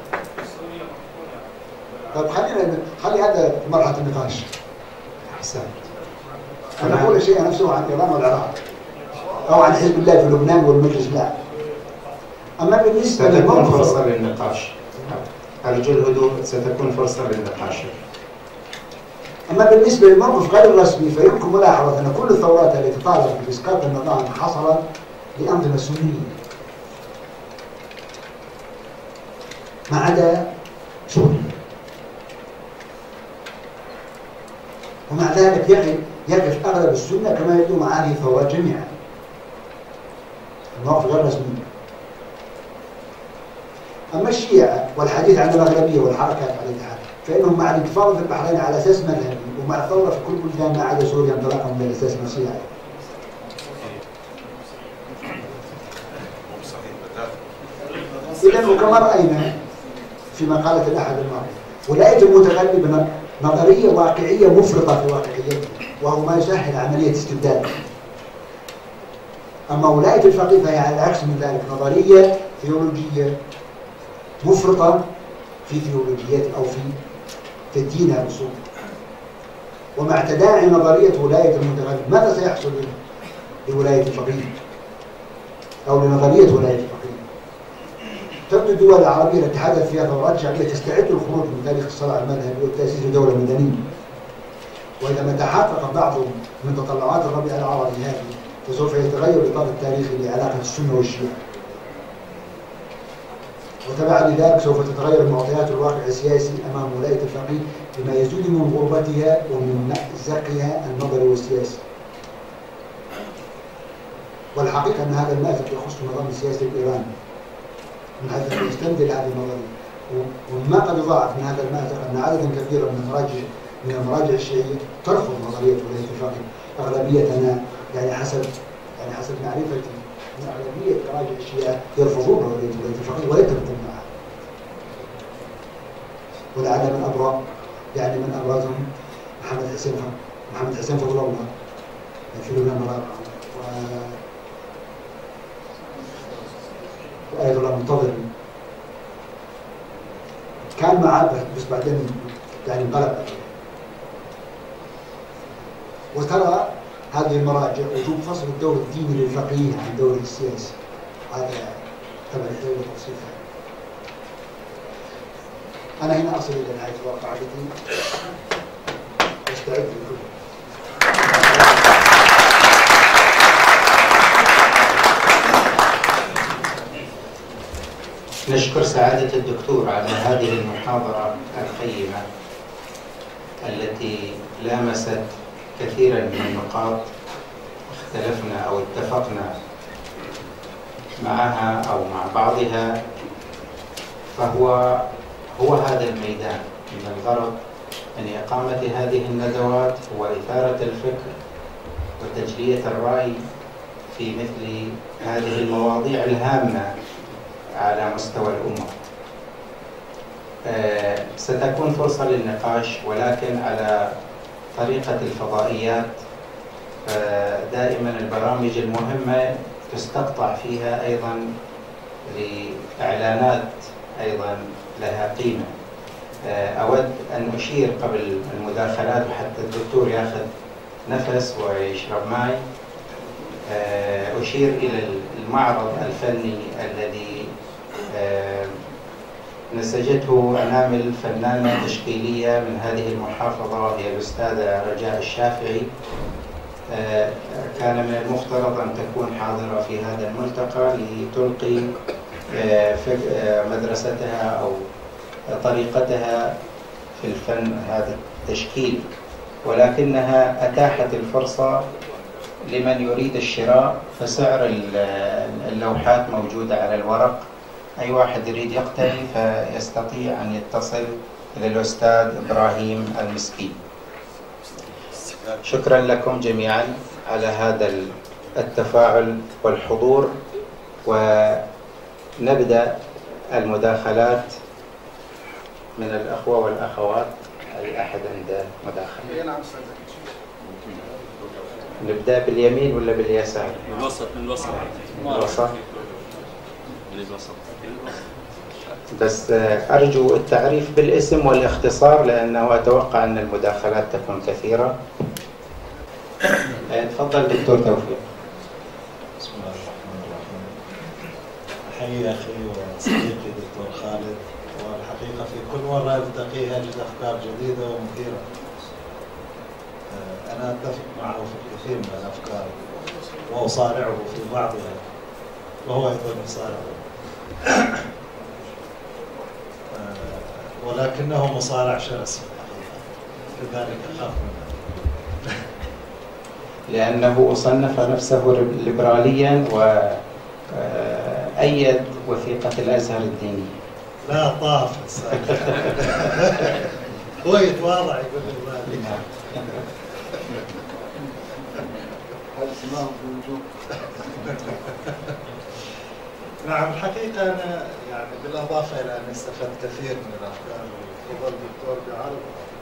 طيب خلينا خلي هذا مرحلة النقاش. أحسنت. أنا أقول شيئا نفسه عن إيران والعراق أو عن حزب الله في لبنان والمجلس لا. أما بالنسبة ستكون فرصة للنقاش. أرجو الهدوء، ستكون فرصة للنقاش. أما بالنسبة للموقف غير الرسمي فيمكن ملاحظة أن كل الثورات التي طالبت بإسقاط النظام حصلت لأنظمة سنية ما عدا سوريا، ومع ذلك يقف يقف أغلب السنة كما يبدو مع هذه الثورات جميعا. الموقف غير رسمي. أما الشيعة والحديث عن الأغلبية والحركات على الاتحاد فإنهم مع الانتفاضة في البحرين على أساس مذهبي، ومع الثورة في كل بلدان ما عدا سوريا انطلاقا من الأساس مسيحي. إذا وكما رأينا في مقالة الأحد الماضي ولاية المتغلب نظرية واقعية مفرطة في واقعيتها، وهو ما يسهل عملية استبداد. أما ولاية الفقيه فهي على العكس من ذلك، نظرية ثيولوجية مفرطة في ثيولوجيات أو في تدينها الأصول. ومع تداعي نظرية ولاية المتغلب ماذا سيحصل لولاية الفقيه أو لنظرية ولاية الفقيه؟ تبدو الدول العربية التي حدث فيها ثورات شعبية تستعد للخروج من تاريخ الصراع المذهبي والتأسيس لدولة مدنية. وإذا ما تحقق بعض من تطلعات الربيع العربي هذه فسوف يتغير الإطار التاريخي لعلاقة السنة والشيعة. وتبعا لذلك سوف تتغير المعطيات الواقع السياسي أمام ولاية الفقيه بما يزيد من غربتها ومن مأزقها النظري والسياسي. والحقيقة أن هذا المأزق يخص النظام السياسي الإيراني من حيث أنه يستندل هذه النظرية. وما قد يضاعف من هذا المأزق أن عددا كبيرا من المراجع من المراجع الشيعية ترفض نظرية ولاية الفقيه. أغلبيتنا يعني حسب يعني حسب معرفتي من أغلبية مراجع الشيعة يرفضون نظرية ولاية الفقيه ويتفقون معها. ولعل من أبرز يعني من أبرزهم محمد حسين محمد حسين فضل الله في لبنان مراقع وآية الله منتظر كان معاه بس بعدين يعني انقلب. وترى هذه المراجع وجوب فصل الدور الديني للفقيه عن الدور السياسي، هذا تبع الدولة توصيفها. أنا هنا أصل إلى نهاية واقعتي، أستعد لكل. نشكر سعادة الدكتور على هذه المحاضرة القيمة التي لامست كثيرا من النقاط اختلفنا أو اتفقنا معها أو مع بعضها، فهو هو هذا الميدان. من الغرض من إقامة هذه الندوات هو إثارة الفكر وتجلية الرأي في مثل هذه المواضيع الهامة على مستوى الأمة. آه ستكون فرصة للنقاش، ولكن على طريقة الفضائيات. آه دائما البرامج المهمة تستقطع فيها أيضا لإعلانات أيضا لها قيمة. آه أود أن أشير قبل المداخلات وحتى الدكتور ياخذ نفس ويشرب ماء، آه أشير إلى المعرض الفني الذي آه نسجته أنامل فنانة تشكيلية من هذه المحافظة، هي الأستاذة رجاء الشافعي. آه كان من المفترض أن تكون حاضرة في هذا الملتقى لتلقي آه آه مدرستها أو طريقتها في الفن هذا التشكيل، ولكنها أتاحت الفرصة لمن يريد الشراء، فسعر اللوحات موجودة على الورق. أي واحد يريد يقتني فيستطيع أن يتصل إلى الأستاذ إبراهيم المسكين. شكرا لكم جميعا على هذا التفاعل والحضور، ونبدأ المداخلات من الأخوة والأخوات. أي أحد عنده مداخلة؟ نبدأ باليمين ولا باليسار؟ من الوسط. من الوسط. من الوسط. من الوسط. بس أرجو التعريف بالاسم والاختصار، لأنه أتوقع أن المداخلات تكون كثيرة. تفضل دكتور توفيق. بسم الله الرحمن الرحيم. أحيي أخي وصديقي دكتور خالد، والحقيقة في كل مرة ألتقيه أجد أفكار جديدة ومثيرة. أنا أتفق معه في الكثير من الأفكار وأصارعه في بعضها، وهو أيضا يصارعه، ولكنه مصارع شرس في الحقيقة، لذلك أخاف منه. لأنه صنف نفسه ليبراليا وأيد وثيقة الأزهر الدينية. لا طاف هو يتواضع يقول لي ذلك. نعم، الحقيقة أنا يعني بالإضافة إلى أن استفدت كثير من الأفكار اللي تفضل الدكتور بعرض،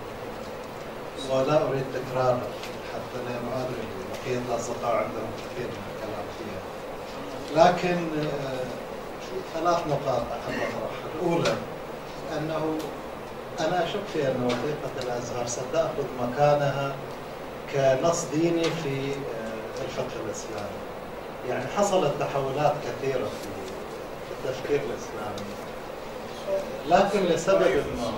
ولا أريد تكرارها حتى لا أدري بقية الأصدقاء عندهم كثير من الكلام فيها، لكن في ثلاث نقاط أحب أطرحها. الأولى أنه أنا أشك في أن وثيقة الأزهر ستأخذ مكانها كنص ديني في الفقه الإسلامي. يعني حصلت تحولات كثيرة في التفكير الإسلامي، لكن لسبب ما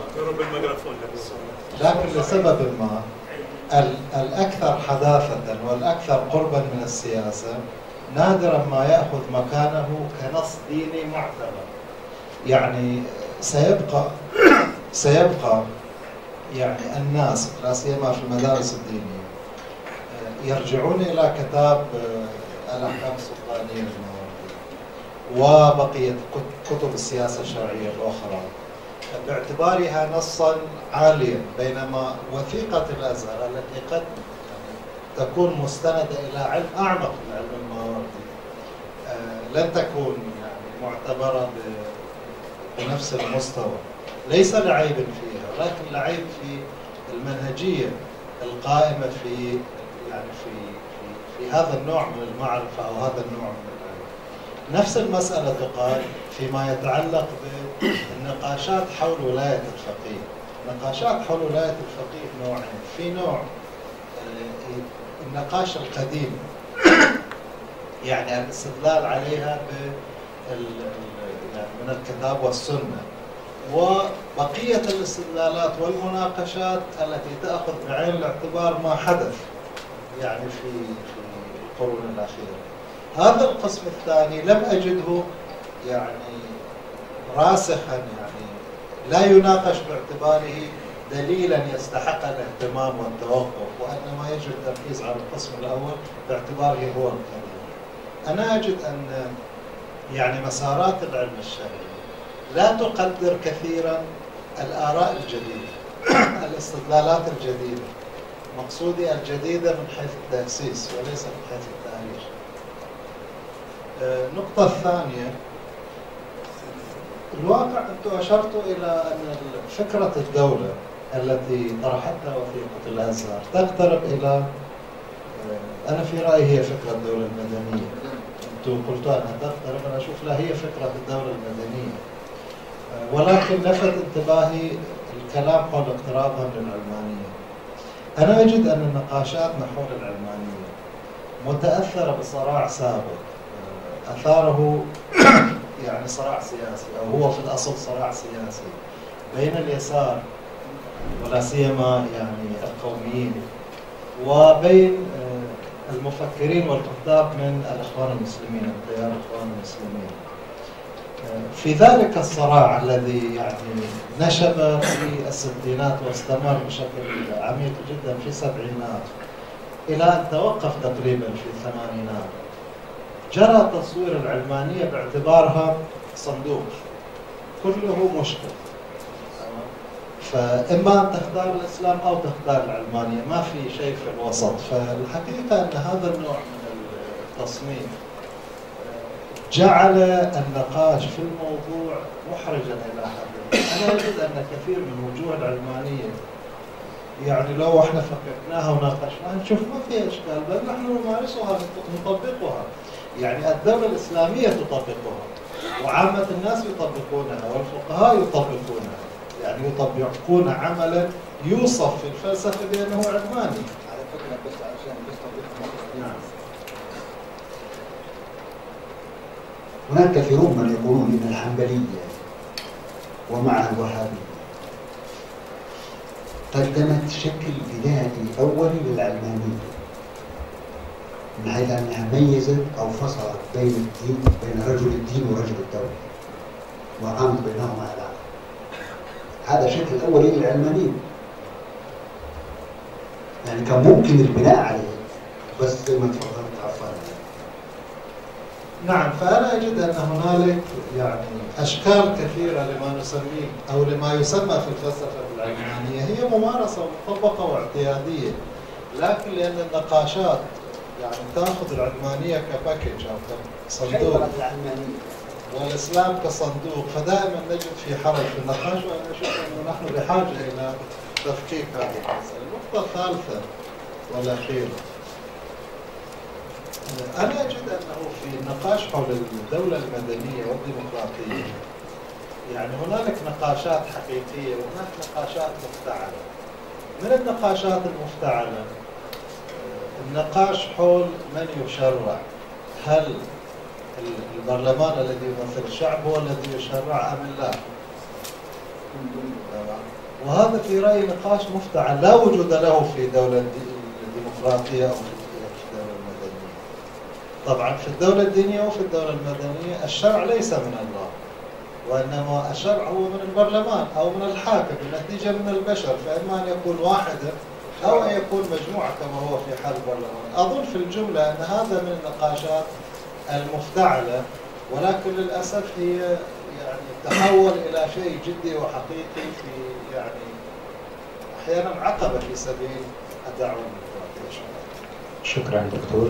لكن لسبب ما الأكثر حداثة والأكثر قربا من السياسة نادرا ما يأخذ مكانه كنص ديني معتبر. يعني سيبقى سيبقى يعني الناس لا سيما في المدارس الدينية يرجعون إلى كتاب الأحكام السلطانية الماوردية وبقية كتب السياسة الشرعية الأخرى باعتبارها نصا عاليا، بينما وثيقة الأزهر التي قد تكون مستندة إلى علم أعمق من العلم الماوردي لن تكون يعني معتبرة بنفس المستوى. ليس لعيب فيها، ولكن لعيب في المنهجية القائمة في يعني في في في هذا النوع من المعرفة أو هذا النوع من العلم. نفس المسألة تقال فيما يتعلق بالنقاشات حول ولاية الفقيه. نقاشات حول ولاية الفقيه نوعين، في نوع النقاش القديم يعني الاستدلال عليها من الكتاب والسنة، وبقية الاستدلالات والمناقشات التي تأخذ بعين الاعتبار ما حدث يعني في في القرون الأخيرة. هذا القسم الثاني لم أجده يعني راسخا، يعني لا يناقش باعتباره دليلا يستحق الاهتمام والتوقف، وإنما يجب التركيز على القسم الأول باعتباره هو القليل. أنا أجد أن يعني مسارات العلم الشرعي لا تقدر كثيرا الآراء الجديدة الاستدلالات الجديدة، مقصودي الجديدة من حيث التأسيس وليس من حيث التاريخ. النقطة الثانية، الواقع أنتم أشرتوا إلى أن فكرة الدولة التي طرحتها وثيقة الأزهر تقترب إلى، أنا في رأيي هي فكرة الدولة المدنية. أنتم قلتوا أنها تقترب، أنا أشوف لا، هي فكرة الدولة المدنية. ولكن لفت انتباهي الكلام حول اقترابها من العلمانية. أنا أجد أن نقاشاتنا حول العلمانية متأثرة بصراع سابق أثاره يعني صراع سياسي، أو هو في الأصل صراع سياسي بين اليسار ولا سيما يعني القوميين وبين المفكرين والكتاب من الإخوان المسلمين، التيار الإخوان المسلمين. في ذلك الصراع الذي يعني نشب في الستينات واستمر بشكل عميق جدا في السبعينات إلى أن توقف تقريبا في الثمانينات، جرى تصوير العلمانية باعتبارها صندوق كله مشكل، فإما أن تختار الإسلام أو تختار العلمانية، ما في شيء في الوسط. فالحقيقة أن هذا النوع من التصنيف جعل النقاش في الموضوع محرجا إلى حد. أنا أجد أن كثير من وجوه العلمانية يعني لو احنا فككناها وناقشناها نشوف ما فيها إشكال، بل نحن نمارسها نطبقها. يعني الدولة الإسلامية تطبقها وعامة الناس يطبقونها والفقهاء يطبقونها، يعني يطبقون عملا يوصف في الفلسفة بأنه علماني. على فكرة بس عشان بس تطبيق. نعم. هناك كثيرون من يقولون إن الحنبلية ومعها الوهابية قدمت شكل بدائي أولي للعلمانية، من حيث أنها ميزت أو فصلت بين الدين بين رجل الدين ورجل الدولة وأقامت بينهما علاقة. هذا شكل أولي للعلمانية، يعني كان ممكن البناء عليه، بس زي ما تفضلت عفوا. نعم، فأنا أجد أن هنالك يعني أشكال كثيرة لما نسميه أو لما يسمى في الفلسفة العلمانية هي ممارسة مطبقة واعتيادية، لكن لأن النقاشات يعني تأخذ العلمانية كباكج أو كصندوق والإسلام كصندوق، فدائما نجد في حرج في النقاش، وأنا أشوف أنه نحن بحاجة إلى تفكيك هذه المسألة. النقطة الثالثة والأخيرة، أنا أجد أنه في النقاش حول الدولة المدنية والديمقراطية يعني هنالك نقاشات حقيقية وهناك نقاشات مفتعلة. من النقاشات المفتعلة النقاش حول من يشرع، هل البرلمان الذي يمثل الشعب هو الذي يشرع أم لا؟ وهذا في رأيي نقاش مفتعل لا وجود له في دولة الديمقراطية أو في الدولة المدنية. طبعا في الدولة الدينية وفي الدولة المدنية الشرع ليس من الله، وإنما الشرع هو من البرلمان أو من الحاكم، النتيجة من البشر، فإما أن يكون واحدا أو أن يكون مجموعة كما هو في حال البرلمان. أظن في الجملة أن هذا من النقاشات المفتعلة، ولكن للأسف هي يعني تحول إلى شيء جدي وحقيقي في يعني أحيانا عقبة في سبيل الدعوة الديمقراطية. شكرا دكتور.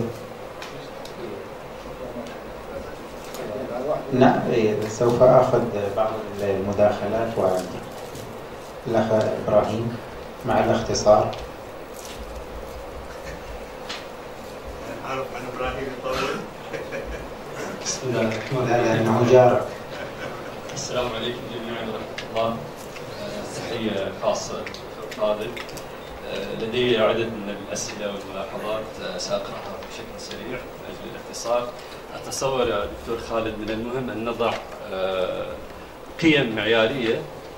نعم، سوف آخذ بعض المداخلات والأخ إبراهيم مع الاختصار. أعرف عن إبراهيم يطول. بسم الله الرحمن الرحيم. لأنه جارك. السلام عليكم جميعا ورحمة الله. تحية خاصة دكتور فاضل. لدي عدد من الأسئلة والملاحظات سأقرأها بشكل سريع لأجل الاختصار. أتصور يا دكتور خالد من المهم أن نضع قيم معيارية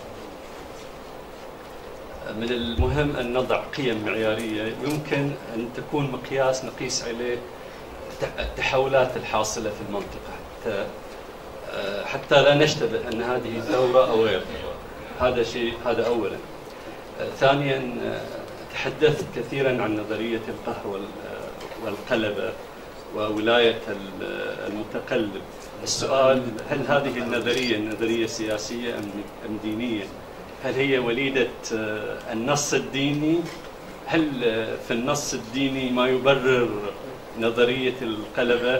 من المهم أن نضع قيم معيارية يمكن أن تكون مقياس نقيس عليه التحولات الحاصلة في المنطقة، حتى حتى لا نشتبه أن هذه ثورة أو غير ثورة. هذا شيء، هذا أولا. ثانيا، تحدثت كثيرا عن نظرية القهر والقلبة وولاية المتقلب. السؤال: هل هذه النظرية نظرية سياسية أم دينية؟ هل هي وليدة النص الديني؟ هل في النص الديني ما يبرر نظرية القلبة؟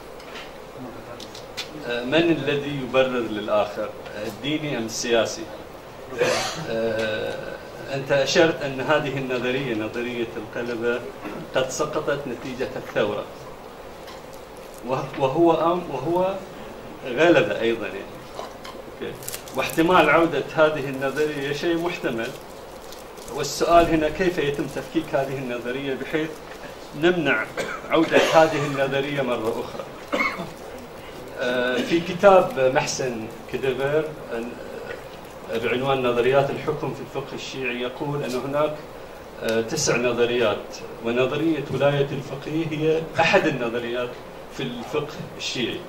من الذي يبرر للآخر، الديني أم السياسي؟ أنت أشرت أن هذه النظرية نظرية القلبة قد سقطت نتيجة الثورة، وهو وهو غلبة أيضا يعني. واحتمال عودة هذه النظرية شيء محتمل، والسؤال هنا كيف يتم تفكيك هذه النظرية بحيث نمنع عودة هذه النظرية مرة أخرى. في كتاب محسن كدفر بعنوان نظريات الحكم في الفقه الشيعي يقول أن هناك تسع نظريات، ونظرية ولاية الفقيه هي أحد النظريات في الفقه الشيعي،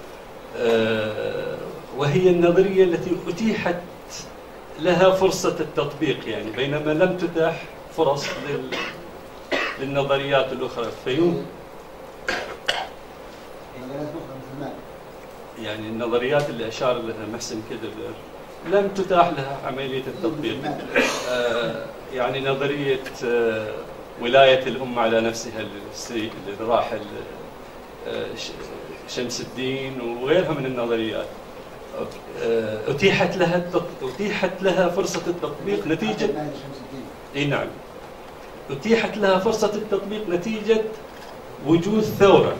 وهي النظرية التي أتيحت لها فرصة التطبيق يعني، بينما لم تتاح فرص لل... للنظريات الأخرى. فيوم يعني النظريات اللي أشار لها محسن كدفر لم تتاح لها عملية التطبيق. آه يعني نظرية آه ولاية الأمة على نفسها للسيد الراحل آه شمس الدين وغيرها من النظريات، آه أتيحت لها أتيحت لها فرصة التطبيق نتيجة إيه نعم أتيحت لها فرصة التطبيق نتيجة وجود ثورة.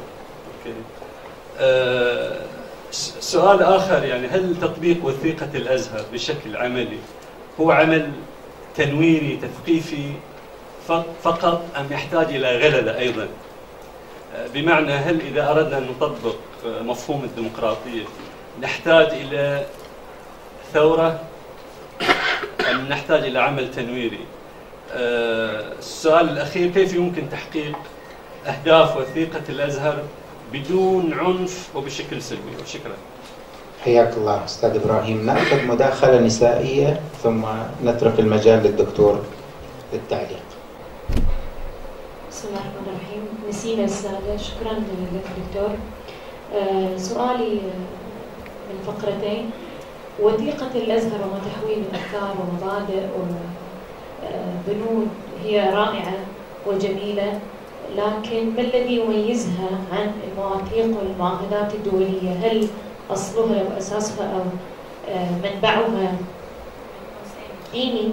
آه سؤال آخر يعني، هل تطبيق وثيقة الأزهر بشكل عملي هو عمل تنويري تثقيفي فقط أم يحتاج إلى غلبة أيضا؟ بمعنى هل إذا أردنا أن نطبق مفهوم الديمقراطية نحتاج إلى ثورة أم نحتاج إلى عمل تنويري؟ السؤال الأخير: كيف يمكن تحقيق أهداف وثيقة الأزهر بدون عنف وبشكل سلمي؟ وشكرا. حياك الله أستاذ إبراهيم. نأخذ مداخلة نسائية ثم نترك المجال للدكتور للتعليق. بسم الله الرحمن الرحيم. نسينا السادة، شكرا لك دكتور. آه سؤالي من فقرتين: وثيقة الأزهر وما تحويل الأفكار ومبادئ وبنود هي رائعة وجميلة، لكن ما الذي يميزها عن المواثيق والمعاهدات الدولية؟ هل أصلها وأساسها أو منبعها ديني،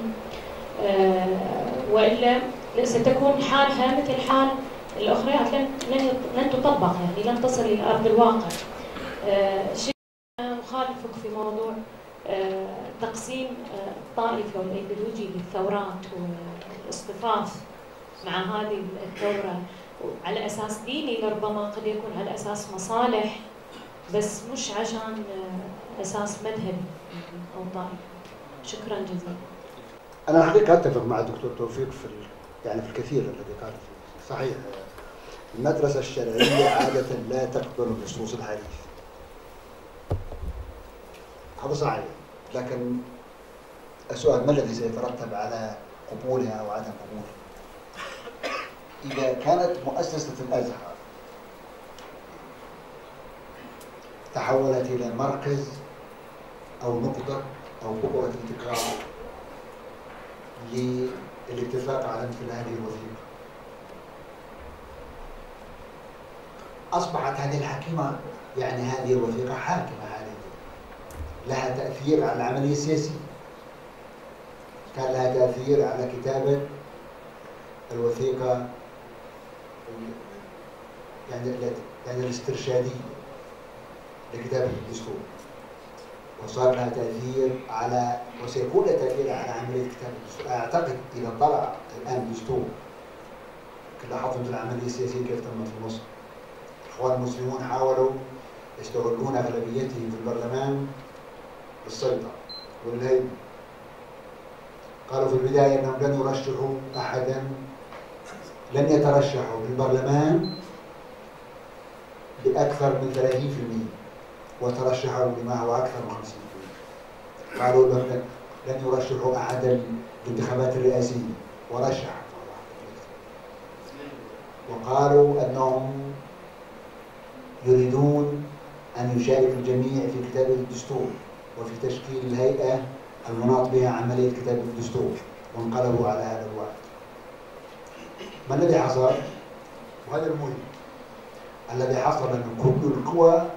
وإلا ستكون حالها مثل حال الأخريات لن لن تطبق يعني لن تصل إلى أرض الواقع؟ شيء أخالفك في موضوع تقسيم الطائفة والأيديولوجي للثورات والاصطفاف مع هذه الثورة على أساس ديني، لربما قد يكون على أساس مصالح بس مش عشان أساس مذهبي أو طائفي. شكرا جزيلا. أنا الحقيقة أتفق مع الدكتور توفيق في يعني في الكثير الذي قاله. صحيح المدرسة الشرعية عادة لا تقبل نصوص الحديث، هذا صحيح، لكن السؤال: ما الذي سيترتب على قبولها أو عدم قبولها؟ إذا كانت مؤسسة الأزهر تحولت إلى مركز أو نقطة أو بؤرة التكرار للاتفاق على مثل هذه الوثيقة، أصبحت هذه الحكيمة يعني هذه الوثيقة حاكمة عليه، لها تأثير على العملية السياسية، كان لها تأثير على كتابة الوثيقة يعني يعني الاسترشادية لكتابة الدستور، وصار لها تأثير على وسيكون لها تأثير على عملية كتابة الدستور. أعتقد إذا طلع الآن الدستور لاحظتم في العملية السياسية كيف تمت في مصر. الإخوان المسلمون حاولوا يستغلون أغلبيتهم في البرلمان للسيطرة والهيمنة، قالوا في البداية أنهم لن يرشحوا أحدا، لن يترشحوا للبرلمان بأكثر من ثلاثين بالمئة، وترشحوا لما هو أكثر من خمسين بالمئة. قالوا لن لن يرشحوا أحدا للانتخابات الرئاسية، ورشح. وقالوا أنهم يريدون أن يشارك الجميع في كتابة الدستور وفي تشكيل الهيئة المناط بها عملية كتابة الدستور، وانقلبوا على هذا الوعد. ما الذي حصل؟ وهذا المهم. الذي حصل أن كل القوى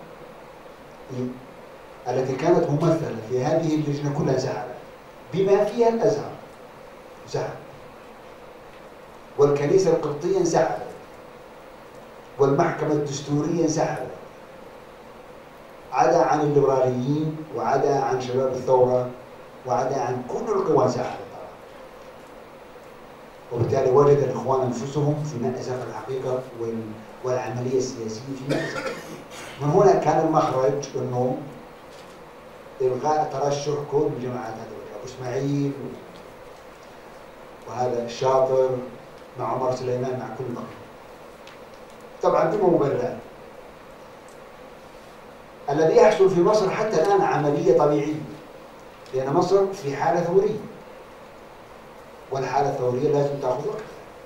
التي كانت ممثلة في هذه اللجنة كلها انسحبت، بما فيها الأزهر انسحب، والكنيسة القبطية انسحبت، والمحكمة الدستورية انسحبت، عدا عن الليبراليين وعدا عن شباب الثورة وعدا عن كل القوى انسحبت. وبالتالي وجد الإخوان أنفسهم في مأزق الحقيقة والعملية السياسية في مأزق. من هنا كان المخرج أنه إلغاء ترشح كل الجماعات هذه، أبو إسماعيل وهذا الشاطر مع عمر سليمان مع كل بقية. طبعا دي مبررات. الذي يحصل في مصر حتى الآن عملية طبيعية، لأن مصر في حالة ثورية، والحالة الثورية لازم تأخذ وقت.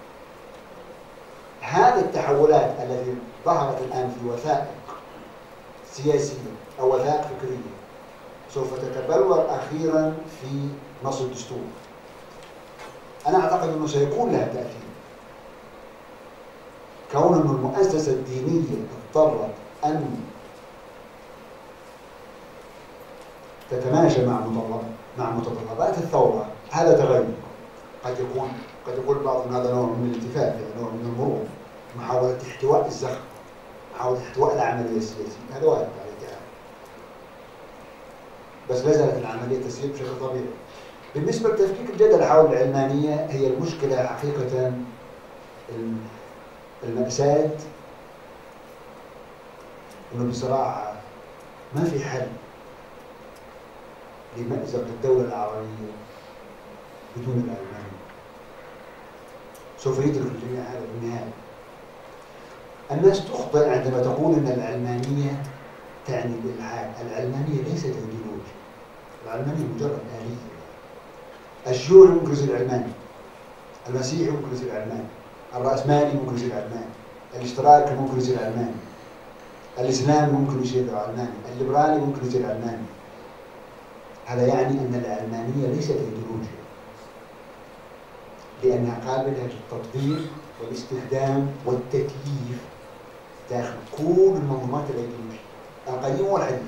هذه التحولات التي ظهرت الآن في وثائق سياسية أو وثائق فكرية سوف تتبلور أخيرا في نص الدستور. أنا أعتقد أنه سيكون لها تأثير، كون أن المؤسسة الدينية اضطرت أن تتماشى مع مع متطلبات الثورة. هذا تغير قد يكون قد يقول بعضهم هذا نوع من الالتفات، يعني نوع من المرور، محاولة احتواء الزخم، محاولة احتواء العملية السياسية. هذا وارد على الاتحاد، بس لا زالت العملية تسير بشكل طبيعي. بالنسبة لتفكيك الجدل حول العلمانية، هي المشكلة حقيقة المأساة إنه بصراحة ما في حل لمأزق الدولة العربية بدون العلمانية. سوف يدرك الجميع هذا في النهاية. الناس تخطئ عندما تقول أن العلمانية تعني الإلحاد. العلمانية ليست ايديولوجيا، العلمانية مجرد آلية. الشيوعي ممكن يصير علماني، المسيحي ممكن يصير علماني، الرأسمالي ممكن يصير علماني، الاشتراكي ممكن يصير علماني، الإسلام ممكن يصير علماني، الليبرالي ممكن يصير علماني. هذا يعني أن العلمانية ليست ايديولوجيا، لأنها قابلة للتطبيق والاستخدام والتكييف داخل كل المنظومات الأيديولوجية القديمة والحديثة.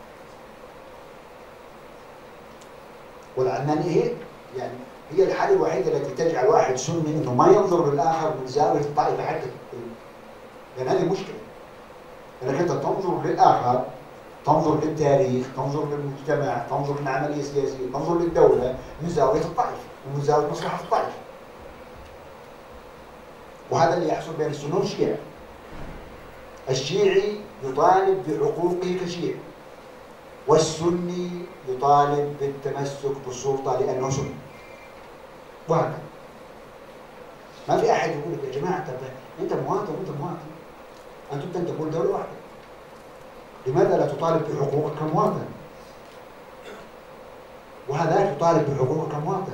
والعلمانية هي يعني هي الحالة الوحيدة التي تجعل واحد سني إنه ما ينظر للآخر من زاوية الطائفة حتى، لأن هذه مشكلة. أنك أنت تنظر للآخر، تنظر للتاريخ، تنظر للمجتمع، تنظر للعملية السياسية، تنظر للدولة من زاوية الطائفة ومن زاوية مصلحة الطائفة. وهذا اللي يحصل بين السنة والشيعة. الشيعي يطالب بحقوقه كشيعي، والسني يطالب بالتمسك بالسلطة لأنه سني. وهكذا. ما في أحد يقول لك يا جماعة أنت مواطن وأنت مواطن، أنتم تنتمون دولة واحدة. لماذا لا تطالب بحقوقك كمواطن؟ وهذا يطالب بحقوقك كمواطن.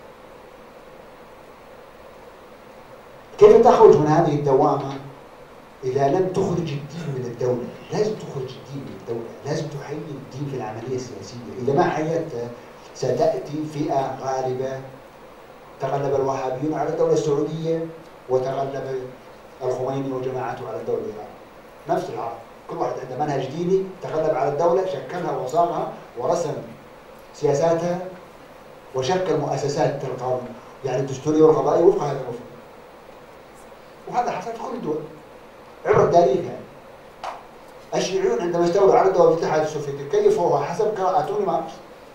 كيف تخرج من هذه الدوامة إذا لم تخرج الدين من الدولة؟ لازم تخرج الدين من الدولة، لازم تحيي الدين في العملية السياسية. إذا ما حيته ستأتي فئة غالبة. تغلب الوهابيون على الدولة السعودية، وتغلب الخميني وجماعته على الدولة الإيرانية. نفس العرض، كل واحد عنده منهج ديني تغلب على الدولة، شكلها وصاغها ورسم سياساتها وشكل مؤسسات القانون يعني الدستورية والقضائية وفق هذا المفهوم. وهذا حصل في كل الدول عبر التاريخ. يعني الشيوعيون عندما استولوا على الدول الاتحاد السوفيتي كيفوها حسب قراءة ماركس،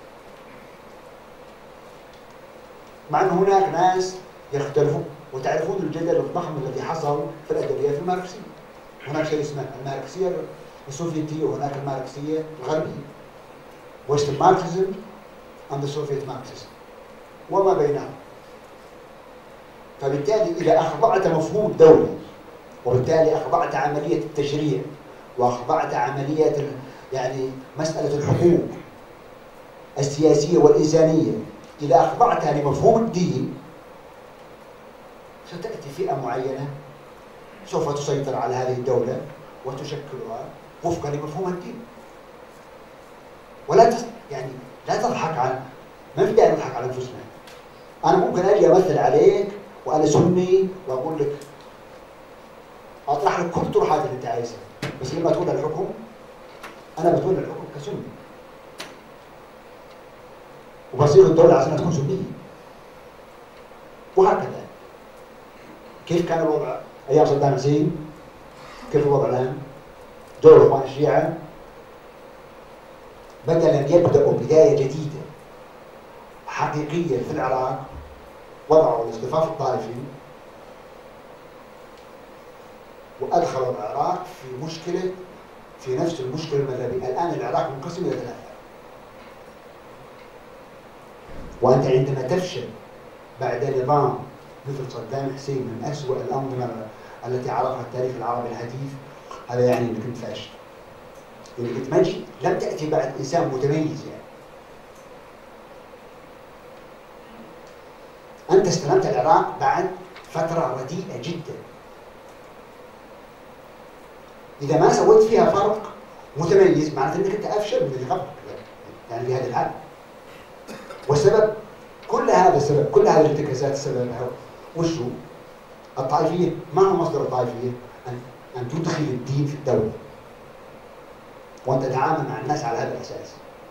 مع أن هناك ناس يختلفون. وتعرفون الجدل الضخم الذي حصل في الأدبيات الماركسية. هناك شيء اسمه الماركسية السوفيتية وهناك الماركسية الغربية. Western Marxism and the Soviet Marxism. وما بينهم. فبالتالي إذا أخضعت مفهوم الدولة، وبالتالي أخضعت عملية التشريع، وأخضعت عملية يعني مسألة الحقوق السياسية والإنسانية، إذا أخضعتها لمفهوم الدين، ستأتي فئة معينة سوف تسيطر على هذه الدولة وتشكلها وفقا لمفهوم الدين. ولا تس... يعني لا تضحك على، ما في داعي نضحك على أنفسنا. أنا ممكن أجي أمثل عليك وأنا سني وأقول لك أطرح لك كل الطروحات اللي أنت عايزها، بس لما تقول الحكم أنا بتولى الحكم كسني، وبصير الدولة عشان تكون سنية. وهكذا. كيف كان الوضع أيام صدام حسين؟ كيف الوضع الآن؟ دور إخوان الشيعة بدلا يبدأوا بداية جديدة حقيقية في العراق، وضعوا الاصطفاف الطائفي وأدخلوا العراق في مشكلة، في نفس المشكلة المذهبية. الآن العراق منقسم إلى ثلاثة. وأنت عندما تفشل بعد نظام مثل صدام حسين من أسوأ الأنظمة التي عرفها التاريخ العربي الحديث، هذا يعني أنك كنت فاشل. أنك ما جيت، لم تأتي بعد إنسان متميز يعني. أنت استلمت العراق بعد فترة رديئة جدا. إذا ما سويت فيها فرق متميز معناته أنك أنت أفشل من اللي قبلك يعني في هذه الحالة. والسبب كل هذا السبب، كل هذه الانتكاسات سببها وشو؟ الطائفية. ما هو مصدر الطائفية؟ أن أن تدخل الدين في الدولة وأن تتعامل مع الناس على هذا الأساس.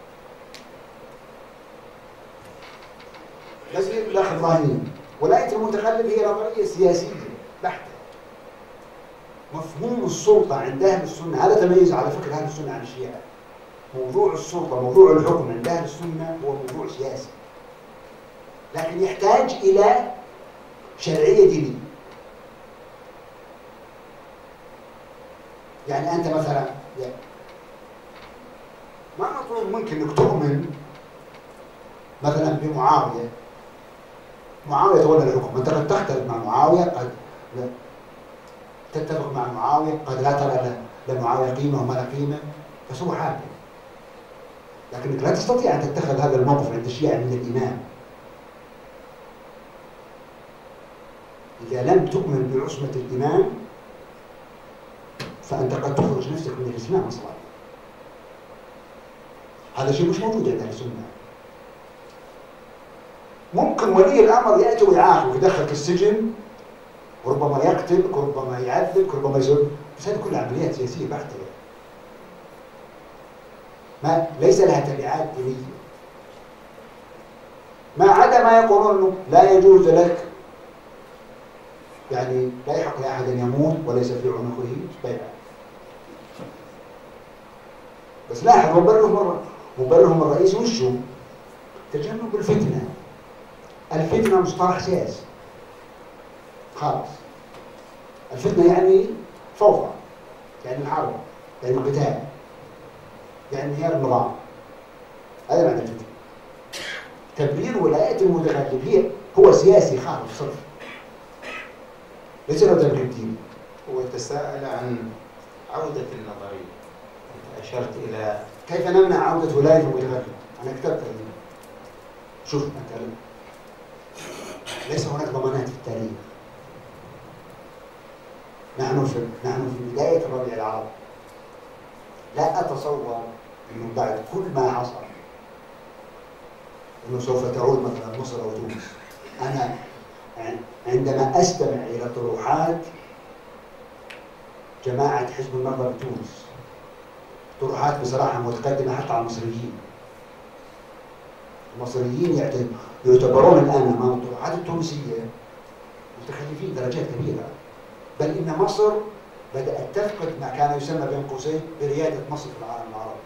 نظرية الأخ الظاهري ولاية المتخلف هي نظرية سياسية بحتة. مفهوم السلطة عند أهل السنة، هذا تميز على فكرة أهل السنة عن الشيعة. موضوع السلطة، موضوع الحكم عند أهل السنة هو موضوع سياسي، لكن يحتاج إلى شرعية دينية. يعني أنت مثلا يعني ما مطلوب منك أنك تؤمن مثلا بمعاوية، معاوية تولى الحكم، أنت قد تختلف مع معاوية، قد تتفق مع معاوية، قد لا ترى لمعاوية قيمة وما لا قيمة، بس هو حاكم. لكنك لا تستطيع أن تتخذ هذا الموقف عند الشيعة من الإمام إذا لم تؤمن بعصمة الإمام، فأنت قد تخرج نفسك من الإسلام أصلا. هذا شيء مش موجود عند أهل السنة. ممكن ولي الأمر يأتي ويعاقبك ويدخلك السجن، وربما يقتلك وربما يعذبك وربما يزور، بس هذه كلها عمليات سياسية بحتة. ما ليس لها تبعات دينية. ما عدا ما يقولون انه لا يجوز لك، يعني لا يحق لاحد ان يموت وليس في عنقه بيعه. بس لاحظ مبررهم مبررهم الرئيسي وشو؟ تجنب الفتنه. الفتنه مصطلح سياسي خالص. الفتنه يعني فوضى، يعني الحرب، يعني القتال، يعني انهيار النظام. هذا معنى الفتنه. تبرير ولاية المتخلف هي هو سياسي خالص صرف، ليس له تبرير ديني. هو تساءل عن عودة النظرية. أنت أشرت إلى كيف نمنع عودة ولاية المتخلف؟ أنا كتبت شوف أنت، ليس هناك ضمانات في التاريخ. نحن في نحن في بداية الربيع العربي. لا أتصور أنه بعد كل ما حصل أنه سوف تعود مثلا مصر أو تونس. أنا عندما أستمع إلى طروحات جماعة حزب النهضة بتونس، طروحات بصراحة متقدمة حتى على المصريين. المصريين يعتبرون الآن أمام الطروحات التونسية متخلفين درجات كبيرة، بل إن مصر بدأت تفقد ما كان يسمى بين قوسين بريادة مصر في العالم العربي.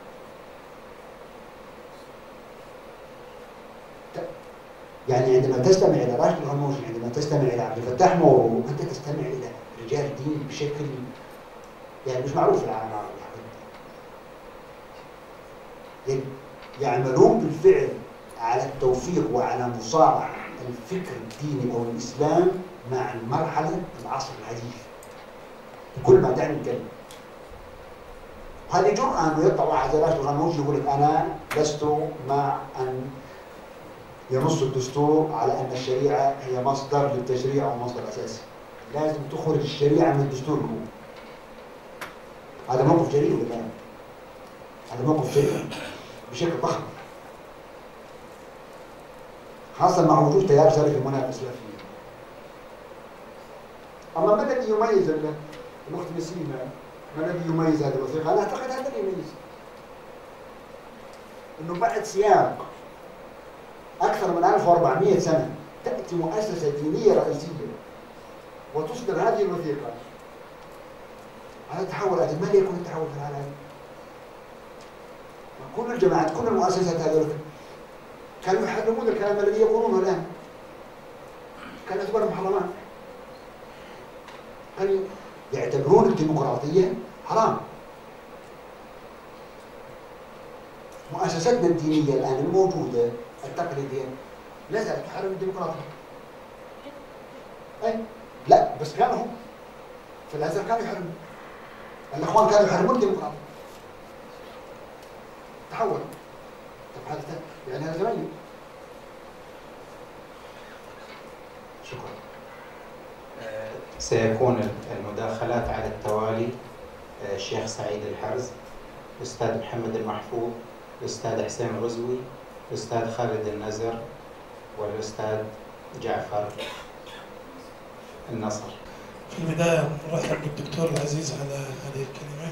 يعني عندما تستمع إلى راشد الغنوشي، عندما تستمع إلى عبد الفتاح مورو، أنت تستمع إلى رجال دين بشكل يعني مش معروف في العالم العربي. يعملون بالفعل على التوفيق وعلى مصارعة الفكر الديني أو الإسلام مع المرحلة العصر الحديث كل ما تعني الكلمة. وهذه جرأة أنه يطلع واحد زي باشا غنوش يقول لك أنا لست مع أن ينص الدستور على أن الشريعة هي مصدر للتشريع ومصدر أساسي. لازم تخرج الشريعة من الدستور هو. هذا موقف جريء ولا لا؟ هذا موقف جريء بشكل ضخم. خاصة مع وجود تيار سلفي المناهج الإسلامية. أما ما الذي يميز الأخت نسيمة؟ ما الذي يميز هذه الوثيقة؟ أنا أعتقد هذا اللي يميز. إنه بعد سياق أكثر من ألف وأربعمئة سنة تأتي مؤسسة دينية رئيسية وتصدر هذه الوثيقة. هذا تحول هذا ما يكون التحول في العالم. كل الجماعات كل المؤسسات هذول كانوا يحرمون الكلام الذي يقولونه الآن. كان يعتبر محرمات. كانوا يعتبرون الديمقراطية حرام. مؤسساتنا الدينية الآن الموجودة التقليدية لا زالت تحرم الديمقراطية. أي لا بس كانوا هم في الأزهر كانوا يحرمون. الإخوان كانوا يحرمون الديمقراطية. تحول. طب هذا يعني هذا زمان. شكرا. سيكون المداخلات على التوالي الشيخ سعيد الحرز، الأستاذ محمد المحفوظ، الأستاذ حسين الغزوي، الأستاذ خالد النزر، والأستاذ جعفر النصر. في البداية نرحب بالدكتور العزيز على هذه الكلمة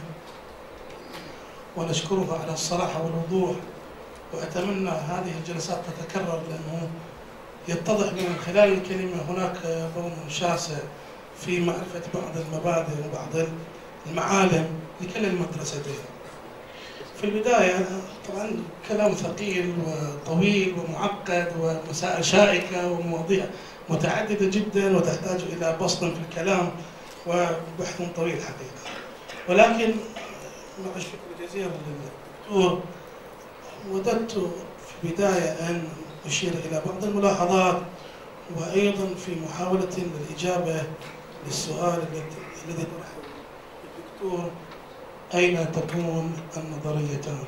ونشكره على الصراحة والوضوح، وأتمنى هذه الجلسات تتكرر لأنه يتضح من خلال الكلمة هناك بعد شاسع في معرفة بعض المبادئ وبعض المعالم لكل المدرستين. في البداية طبعا كلام ثقيل وطويل ومعقد ومسائل شائكة ومواضيع متعددة جدا وتحتاج إلى بسط في الكلام وبحث طويل حقيقة. ولكن مع الشكر الجزيل للدكتور وددت في البداية أن أشير إلى بعض الملاحظات وأيضا في محاولة للإجابة للسؤال الذي طرحه الدكتور: أين تكون النظريتان؟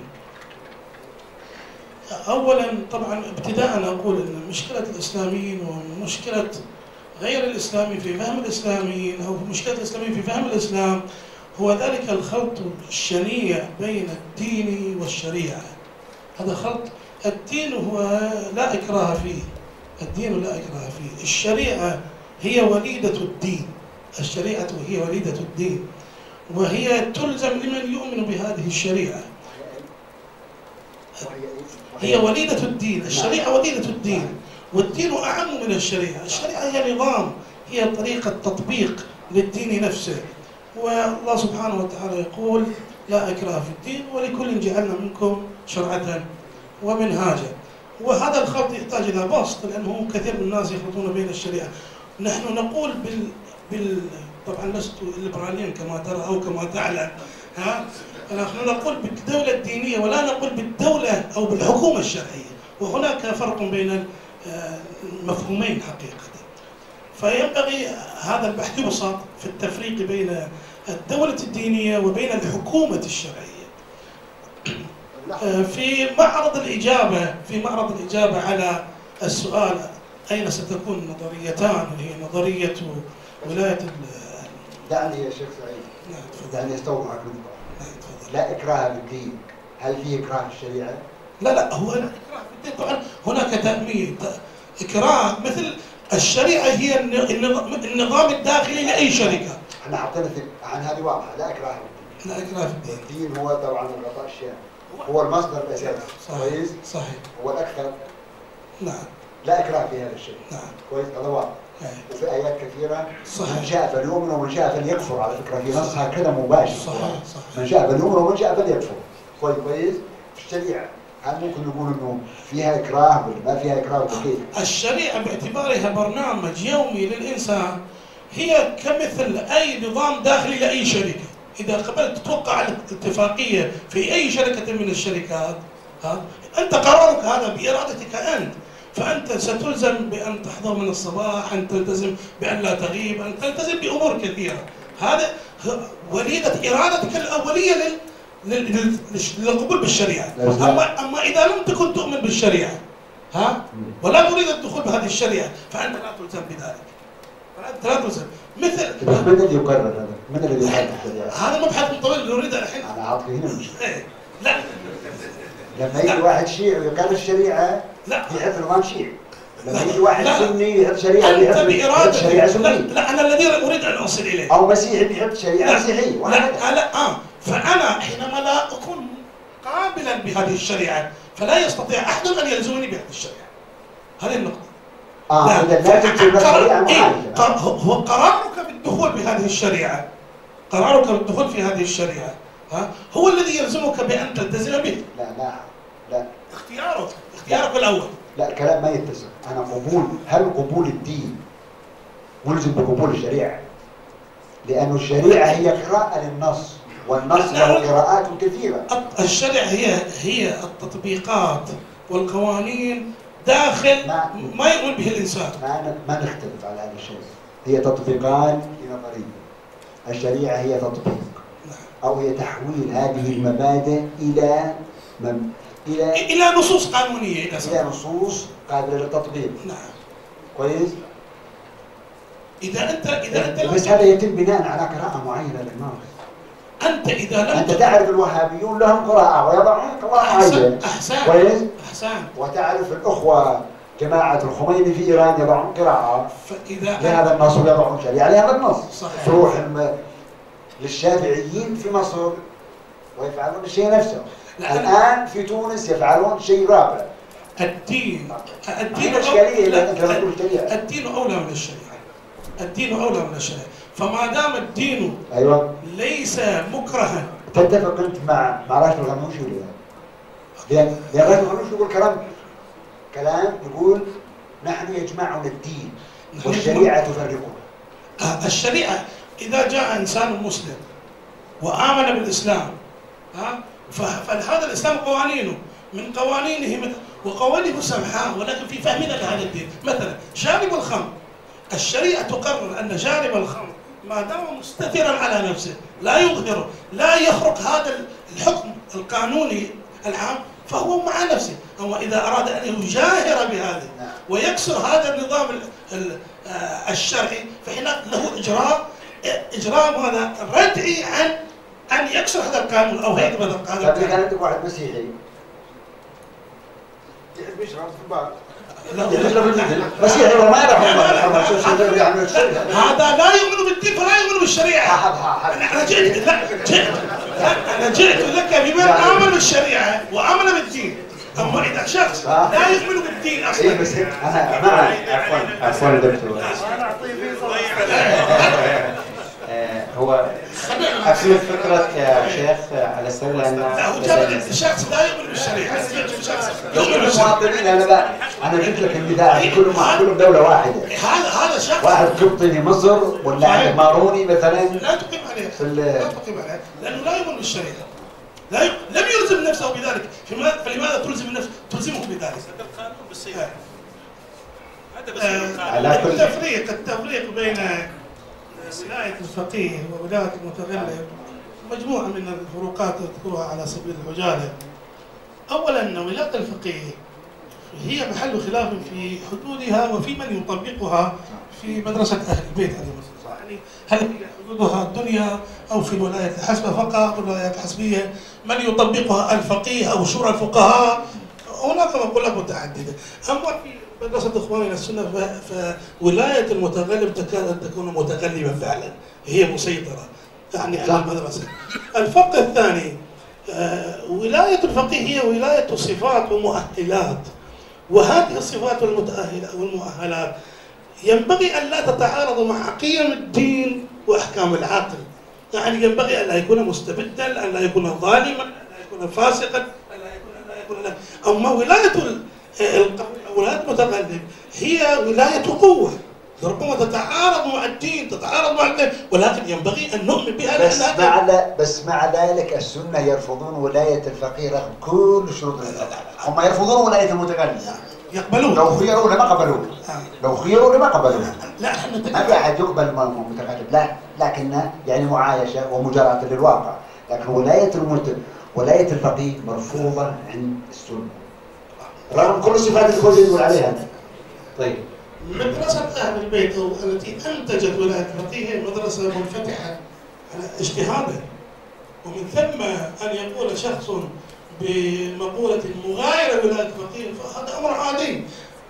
أولا طبعا ابتداء أقول أن مشكلة الإسلاميين ومشكلة غير الإسلامي في فهم الإسلاميين أو مشكلة الإسلاميين في فهم الإسلام هو ذلك الخلط الشنيع بين الدين والشريعة. هذا خلط. الدين هو لا إكراه فيه، الدين لا إكراه فيه. الشريعة هي وليدة الدين، الشريعة هي وليدة الدين وهي تلزم لمن يؤمن بهذه الشريعة. هي وليدة الدين، الشريعة وليدة الدين والدين أعم من الشريعة. الشريعة هي نظام، هي طريقة تطبيق للدين نفسه. والله سبحانه وتعالى يقول: لا إكراه في الدين ولكل جعلنا منكم شرعة ومنهاجا. وهذا الخلط يحتاج إلى بسط لأنه كثير من الناس يخلطون بين الشريعة. نحن نقول بال, بال... طبعا لست الليبراليين كما ترى أو كما تعلم، ها؟ نحن نقول بالدولة الدينية ولا نقول بالدولة أو بالحكومة الشرعية، وهناك فرق بين المفهومين حقيقة. فينبغي هذا البحث يبسط في التفريق بين الدولة الدينية وبين الحكومة الشرعية. في معرض الإجابة في معرض الإجابة على السؤال أين ستكون النظريتان، هي نظرية ولاية دعني يا شيخ سعيد، نعم تفضل. دعني استوضح نقطة. نعم تفضل. لا إكراه بالدين، هل في إكراه في الشريعة؟ لا لا هو لا إكراه في الدين. طبعا هناك تأمين إكراه مثل الشريعة هي النظام الداخلي لأي شركة. احنا حطينا عن هذه واضحة، لا إكراه بالدين. لا إكراه في الدين. الدين هو طبعا الغطاء الشامل، هو المصدر الأساسي. كويس؟ صحيح. هو الأكثر. نعم. لا إكراه في هذا الشيء. نعم. كويس؟ هذا واضح. وفي آيات كثيرة: صحيح. من شاء فليؤمن ومن شاء فليكفر، على فكرة في نصها كذا مباشر. صحيح صحيح. من شاء فليؤمن ومن شاء فليكفر. كويس كويس؟ في الشريعة هل ممكن نقول إنه فيها إكراه ولا ما فيها إكراه ولا كيف؟ الشريعة باعتبارها برنامج يومي للإنسان هي كمثل أي نظام داخلي لأي شركة. إذا قبلت توقع الاتفاقية في أي شركة من الشركات ها؟ أنت قرارك هذا بإرادتك أنت، فأنت ستلزم بأن تحضر من الصباح، أن تلتزم بأن لا تغيب، أن تلتزم بأمور كثيرة. هذا وليدة إرادتك الأولية لل لل- للقبول بالشريعة. أما أما إذا لم تكن تؤمن بالشريعة ها ولا تريد الدخول بهذه الشريعة فأنت لا تلزم بذلك. فأنت لا تلزم. مثل من الذي يقرر هذا؟ من الذي يحدد الشريعة؟ هذا مبحث طويل نريد الحين. أنا أعطي هنا المشكلة. إيه. لا لما يجي واحد شيعي ويقرر الشريعة لا يحب نظام شيعي. لما لا. يجي واحد لا. سني يحب شريعة أنت يحب بإرادتك. شريعة لا, سنية. لا أنا الذي أريد أن أوصل إليه. أو مسيحي بيحب شريعة مسيحية. لا وهكذا. لا آه فأنا حينما لا أكون قابلا بهذه الشريعة فلا يستطيع أحد أن يلزمني بهذه الشريعة. هذه النقطة. آه لا. إذا لا تلزم قرار- الشريعة إيه؟ معالجة. قر- هو قرارك بالدخول بهذه الشريعة، قرارك بالدخول في هذه الشريعة ها هو الذي يلزمك بأن تلتزم به. لا لا لا اختيارك اختيارك الأول. لا الكلام ما يتسق. أنا قبول، هل قبول الدين ملزم بقبول الشريعة؟ لأن الشريعة هي قراءة للنص، والنص له قراءات كثيرة. الت- الشريعة هي هي التطبيقات والقوانين داخل ما- ما يؤمن به الإنسان. ما ما نختلف على هذا الشيء. هي تطبيقان لنظرية. الشريعة هي تطبيق أو هي تحويل هذه المبادئ إلى مم... إلى إلى نصوص قانونية إلى إلى سبب. نصوص قابلة للتطبيق. نعم. كويس؟ إذا أنت إذا أنت بس لم هذا يتم بناء على قراءة معينة للنص. أنت إذا لم أنت تكن- تعرف الوهابيون لهم قراءة ويضعون قراءة معينة. أحسن كويس؟ أحسن أحسن. وتعرف الأخوة جماعة الخميني في إيران يضعون قراءة فإذا لهذا النص ويضعون شريعة لهذا النص. صحيح. تروح الم... للشافعيين في مصر ويفعلون الشيء نفسه. لا، الآن في تونس يفعلون شيء رابع. الدين الدين هي إشكالية لا، لأنك لما تقول شريعة. الدين أولى من الشريعة. الدين أولى من الشريعة. فما دام الدين أيوه. ليس مكرها. تتفق أنت مع مع راشد الغنوشي ولا لا؟ لأن لأن راشد الغنوشي يقول كلام كلام يقول نحن يجمعنا الدين نحن والشريعة تفرقنا. آه، الشريعة إذا جاء إنسان مسلم وآمن بالإسلام ها ف- فهذا الإسلام قوانينه من قوانينه مثل وقوانينه سمحاء ولكن في فهمنا لهذا الدين. مثلا شارب الخمر، الشريعة تقرر أن شارب الخمر ما دام مستترا على نفسه لا يظهره لا يخرق هذا الحكم القانوني العام فهو مع نفسه. أما إذا أراد أن يجاهر بهذا ويكسر هذا النظام ال- ال- آه، الشرعي فحين له إجراء إجراء هذا ردعي عن أن يكسر هذا القانون أو هيئة هذا القانون. طيب إذا كان عندك واحد مسيحي يحب يشرب في البار. يشرب المثل مسيحي وما يعرف الحرمة شو شو يعمل الشريعة. هذا لا يؤمن بالدين فلا يؤمن بالشريعة. أنا أنا جئت لا جئت أنا جئت لك بمن آمن بالشريعة وآمن بالدين. أما إذا شخص لا يؤمن بالدين إيه أصلا بس أنا مع عفوا عفوا دكتور. آه، هو أكمل فكرة يا شيخ على سبيل أن لا هو جاب شخص لا يؤمن بالشريعة. أنا جئت بشخص كل يؤمن بالشريعة. المواطنين انا بقى انا جبت لك المثال كلهم كلهم دوله واحده. هذا هذا شخص واحد قبطي في مصر ولا عندك ماروني مثلا لا تقيم عليه في ال- لا تقيم عليه لأنه لا يؤمن بالشريعة. لا ي... لم يلزم نفسه بذلك. فلماذا فلماذا تلزم نفسه تلزمه بذلك؟ القانون بالسيف آه. هذا بس آه، القانون. على كل- التفريق التفريق بين ولاية الفقيه وولاية المتغلب مجموعة من الفروقات أذكرها على سبيل العجالة. أولا أن ولاية الفقيه هي محل خلاف في حدودها وفي من يطبقها في مدرسة أهل البيت عليهم السلام. يعني هل هي حدودها الدنيا أو في الولاية الحسبة فقط أو الولايات الحسبية من يطبقها الفقيه أو شورى الفقهاء. هناك مقولات متعددة. أما في مدرسة إخواننا السنة ف- فولاية المتغلب تكاد أن تكون متغلبة فعلا هي مسيطرة يعني على المدرسة. الفرق الثاني آه، ولاية الفقيه هي ولاية صفات ومؤهلات، وهذه الصفات والمتأهلات والمؤهلات ينبغي أن لا تتعارض مع قيم الدين وأحكام العقل. يعني ينبغي أن لا يكون مستبدا، أن لا يكون ظالما، أن لا يكون فاسقا، أن لا يكون أن لا يكون لا. أما ولاية ال- القوي أو ولاية المتغلب هي ولاية قوة، ربما تتعارض مع الدين، تتعارض مع الدين، ولكن ينبغي ان نؤمن بها. بس مع بس مع ذلك السنه يرفضون ولايه الفقيه رغم كل شروط الفقه. هم يرفضون ولايه المتكلم. يقبلون. لو خيروا لما قبلوه. لو خيروا لما قبلوه. لا احنا ما في احد يقبل المتكلم، لا، لكنه يعني معايشه ومجاراة للواقع. لكن ولايه المت... ولايه الفقيه مرفوضه عند السنه. رغم كل الصفات اللي كل يقول عليها. طيب. مدرسة أهل البيت أو التي أنتجت ولاية الفقيه هي مدرسة منفتحة على اجتهاده، ومن ثم أن يقول شخص بمقولة مغايرة ولاية الفقيه فهذا أمر عادي.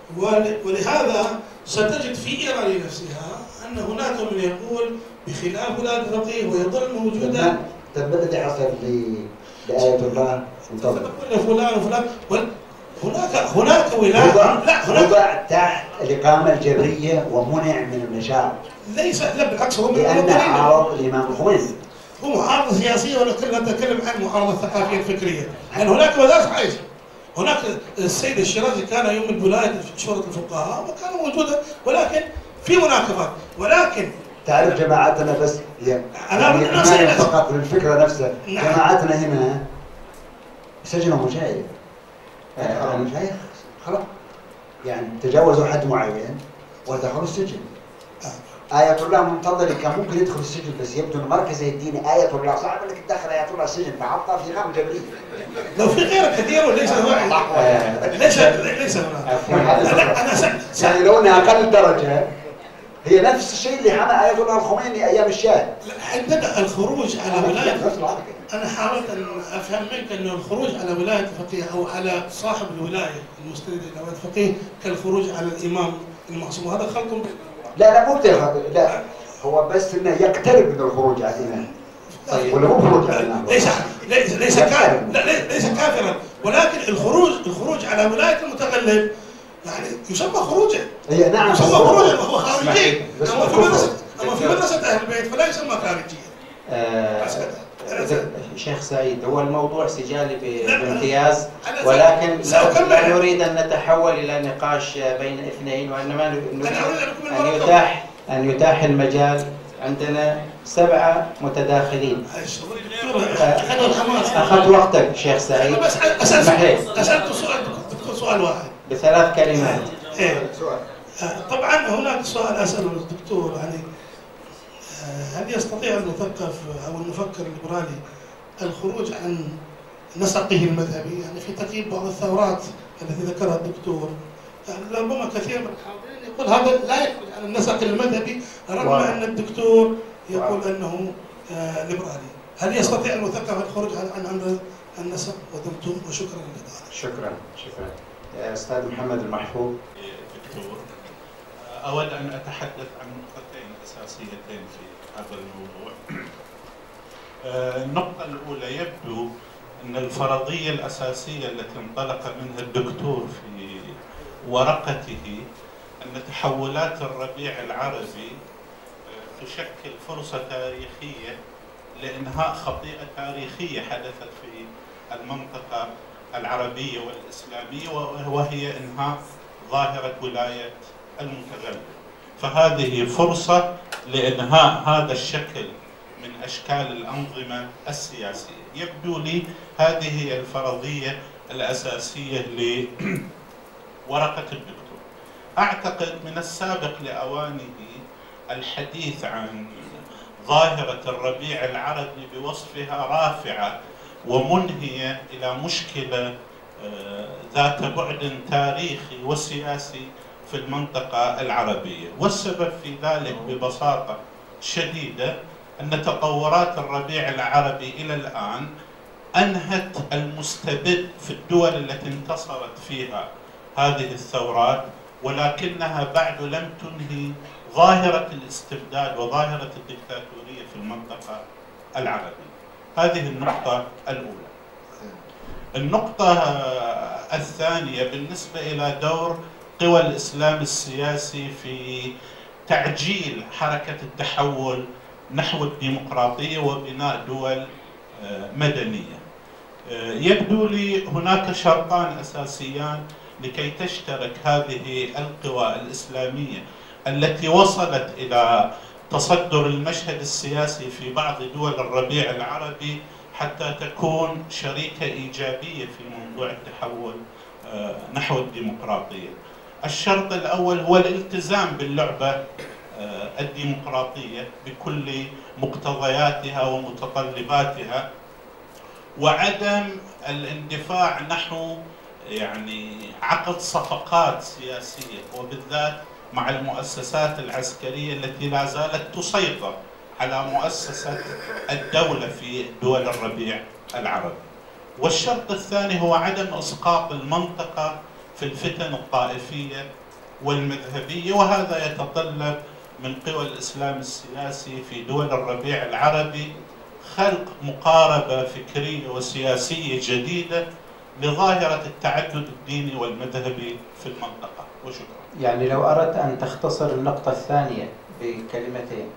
ولهذا ستجد في إيران نفسها أن هناك من يقول بخلاف ولاية الفقيه ويظل موجودا. طيب ماذا اللي حصل لآية الله؟ كل فلان وفلان هناك هناك ولاية لا هناك وضع تحت الإقامة الجبرية ومنع من النشاط. ليس لا بالعكس هو من لأنه عارض الإمام الخميني. هو معارضة سياسية ولكن نتكلم عن المعارضة الثقافية الفكرية، لأن هناك مدارس عايشة. هناك السيد الشيرازي كان يؤمن بولاية شورى الفقهاء وكان موجودا، ولكن في مناقضات. ولكن تعرف جماعتنا بس هي أنا فقط للفكرة نفسها. نعم. جماعتنا هنا سجنوا مشايخ. آه مشايخ خلاص يعني تجاوزوا حد معين ودخلوا السجن. آية الله منتظر كان ممكن يدخل السجن، بس يبدو ان مركز الديني آية الله صعب انك تدخل آية الله السجن، فحطها في غام جبريل. لو في غير كثير وليس واحد. ليس ليس هناك. انا يعني لو انها اقل درجة هي نفس الشيء اللي حمى آية الله الخميني ايام الشاه. عندنا الخروج على ولاية، انا حاولت ان افهم منك انه الخروج على ولاية الفقيه او على صاحب الولاية المستند الى ولاية الفقيه كالخروج على الامام المعصوم، وهذا خلط بين. لا لا مو لا هو بس انه يقترب من الخروج على الامام. طيب ولا مو خروج على الامام؟ ليس ليس ليس كافرا، لا ليس كافرا، ولكن الخروج الخروج على ولاية المتغلب يعني يسمى خروجا. هي نعم يسمى خروجا وهو خارجي. اما في مدرسة اما في مدرسة اهل البيت فلا يسمى خارجيا. شيخ سعيد هو الموضوع سجالي بامتياز، ولكن لا نريد ان نتحول الى نقاش بين اثنين، وانما نريد ان يتاح ان يتاح المجال. عندنا سبعه متداخلين. اخذت وقتك شيخ سعيد. اسالت سؤال سؤال واحد بثلاث كلمات. ايه طبعا هناك سؤال اساله للدكتور يعني هل يستطيع المثقف او المفكر الليبرالي الخروج عن نسقه المذهبي؟ يعني في تقييم بعض الثورات التي ذكرها الدكتور يعني ربما كثير من الحاضرين يقول هذا لا يخرج عن النسق المذهبي رغم ان الدكتور يقول انه ليبرالي. هل يستطيع المثقف الخروج عن عن النسق؟ ودمتم وشكرا لك. شكرا شكرا. استاذ محمد المحفوظ. دكتور اود ان اتحدث عن نقطتين اساسيتين في هذا الموضوع. النقطة الأولى يبدو أن الفرضية الأساسية التي انطلق منها الدكتور في ورقته أن تحولات الربيع العربي تشكل فرصة تاريخية لإنهاء خطيئة تاريخية حدثت في المنطقة العربية والإسلامية، وهي إنهاء ظاهرة ولاية المتغلب. فهذه فرصة لإنهاء هذا الشكل من أشكال الأنظمة السياسية. يبدو لي هذه هي الفرضية الأساسية لورقة الدكتور. أعتقد من السابق لأوانه الحديث عن ظاهرة الربيع العربي بوصفها رافعة ومنهية إلى مشكلة ذات بعد تاريخي وسياسي في المنطقة العربية، والسبب في ذلك ببساطة شديدة أن تطورات الربيع العربي إلى الآن أنهت المستبد في الدول التي انتصرت فيها هذه الثورات، ولكنها بعد لم تنهي ظاهرة الاستبداد وظاهرة الدكتاتورية في المنطقة العربية. هذه النقطة الأولى. النقطة الثانية بالنسبة إلى دور قوى الإسلام السياسي في تعجيل حركة التحول نحو الديمقراطية وبناء دول مدنية. يبدو لي هناك شرطان أساسيان لكي تشترك هذه القوى الإسلامية التي وصلت إلى تصدر المشهد السياسي في بعض دول الربيع العربي حتى تكون شريكة إيجابية في موضوع التحول نحو الديمقراطية. الشرط الأول هو الالتزام باللعبة الديمقراطية بكل مقتضياتها ومتطلباتها، وعدم الاندفاع نحو يعني عقد صفقات سياسية، وبالذات مع المؤسسات العسكرية التي لا زالت تسيطر على مؤسسة الدولة في دول الربيع العربي. والشرط الثاني هو عدم إسقاط المنطقة في الفتن الطائفية والمذهبية، وهذا يتطلب من قوى الإسلام السياسي في دول الربيع العربي خلق مقاربة فكرية وسياسية جديدة لظاهرة التعدد الديني والمذهبي في المنطقة. وشكرا. يعني لو أردت أن تختصر النقطة الثانية بكلمتين.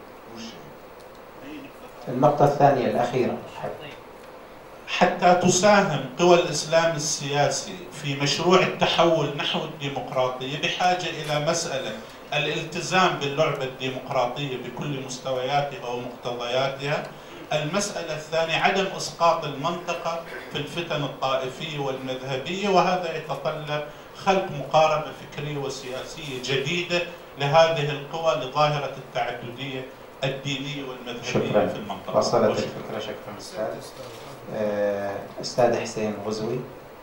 النقطة الثانية الأخيرة. حتى تساهم قوى الإسلام السياسي في مشروع التحول نحو الديمقراطية بحاجة إلى مسألة الالتزام باللعبة الديمقراطية بكل مستوياتها ومقتضياتها. المسألة الثانية عدم إسقاط المنطقة في الفتن الطائفية والمذهبية، وهذا يتطلب خلق مقاربة فكرية وسياسية جديدة لهذه القوى لظاهرة التعددية الدينية والمذهبية شكرا. في المنطقة. وصلت الفكرة. شكرا أستاذ. أستاذ حسين غزوي.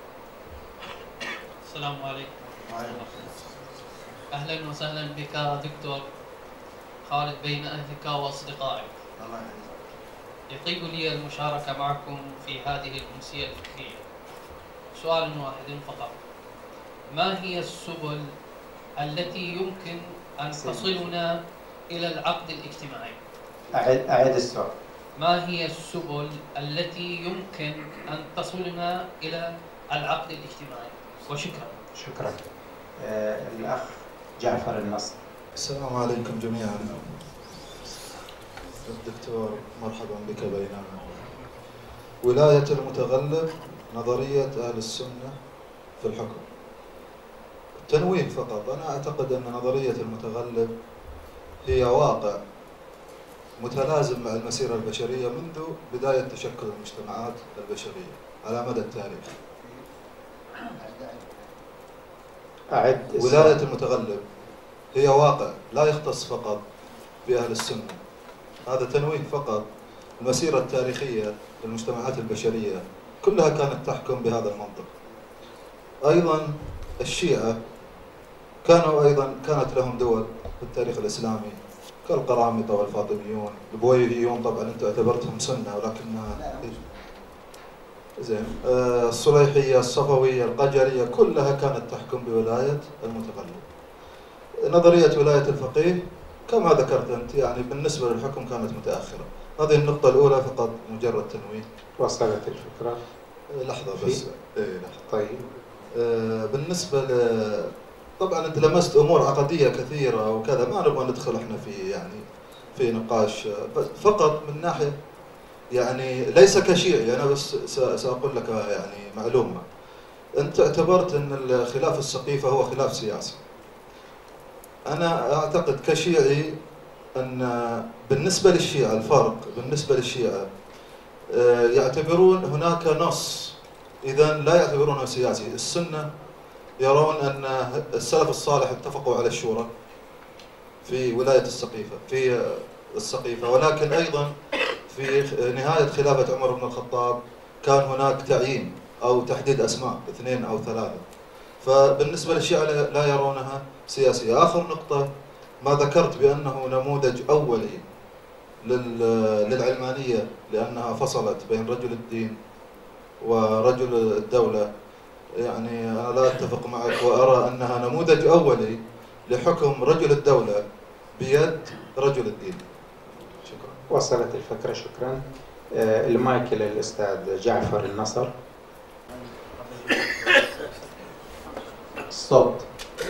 السلام عليكم. أهلا وسهلا بك دكتور خالد بين أهلك وأصدقائك. يطيب لي المشاركة معكم في هذه الأمسية الفكرية. سؤال واحد فقط: ما هي السبل التي يمكن أن تصلنا إلى العقد الاجتماعي؟ أعد أعد السؤال. ما هي السبل التي يمكن أن تصلنا إلى العقد الاجتماعي؟ وشكرا. شكرا. آه الأخ جعفر النصر. السلام عليكم جميعا. الدكتور مرحبا بك بيننا. ولاية المتغلب نظرية أهل السنة في الحكم. تنويه فقط، أنا أعتقد أن نظرية المتغلب هي واقع متلازم مع المسيرة البشرية منذ بداية تشكل المجتمعات البشرية على مدى التاريخ. أعد. ولاية المتغلب هي واقع لا يختص فقط بأهل السنة. هذا تنويه فقط. المسيرة التاريخية للمجتمعات البشرية كلها كانت تحكم بهذا المنطق. أيضا الشيعة كانوا أيضا كانت لهم دول في التاريخ الإسلامي كالقرامطة والفاطميون، البويهيون طبعا أنت اعتبرتهم سنة ولكنها زين، الصليحية، الصفوية، القجرية كلها كانت تحكم بولاية المتغلب. نظرية ولاية الفقيه كما ذكرت أنت يعني بالنسبة للحكم كانت متأخرة. هذه النقطة الأولى فقط مجرد تنويه. وصلت الفكرة. لحظة بس. إيه لحظة. طيب. آه بالنسبة ل طبعا أنت لمست أمور عقدية كثيرة وكذا، ما نبغى ندخل إحنا في يعني في نقاش، فقط من ناحية يعني ليس كشيعي. أنا بس سأقول لك يعني معلومة. أنت اعتبرت أن خلاف السقيفة هو خلاف سياسي. أنا أعتقد كشيعي أن بالنسبة للشيعة الفرق بالنسبة للشيعة يعتبرون هناك نص، إذا لا يعتبرونه سياسي. السنة يرون أن السلف الصالح اتفقوا على الشورى في ولاية السقيفة في السقيفة، ولكن أيضا في نهاية خلافة عمر بن الخطاب كان هناك تعيين أو تحديد أسماء اثنين أو ثلاثة. فبالنسبة للشيعة لا يرونها سياسية. آخر نقطة ما ذكرت بأنه نموذج أولي للعلمانية لأنها فصلت بين رجل الدين ورجل الدولة. يعني أنا لا أتفق معك وأرى أنها نموذج أولي لحكم رجل الدولة بيد رجل الدين. شكرا. وصلت الفكرة. شكرا. آه المايك للأستاذ جعفر النصر. الصوت.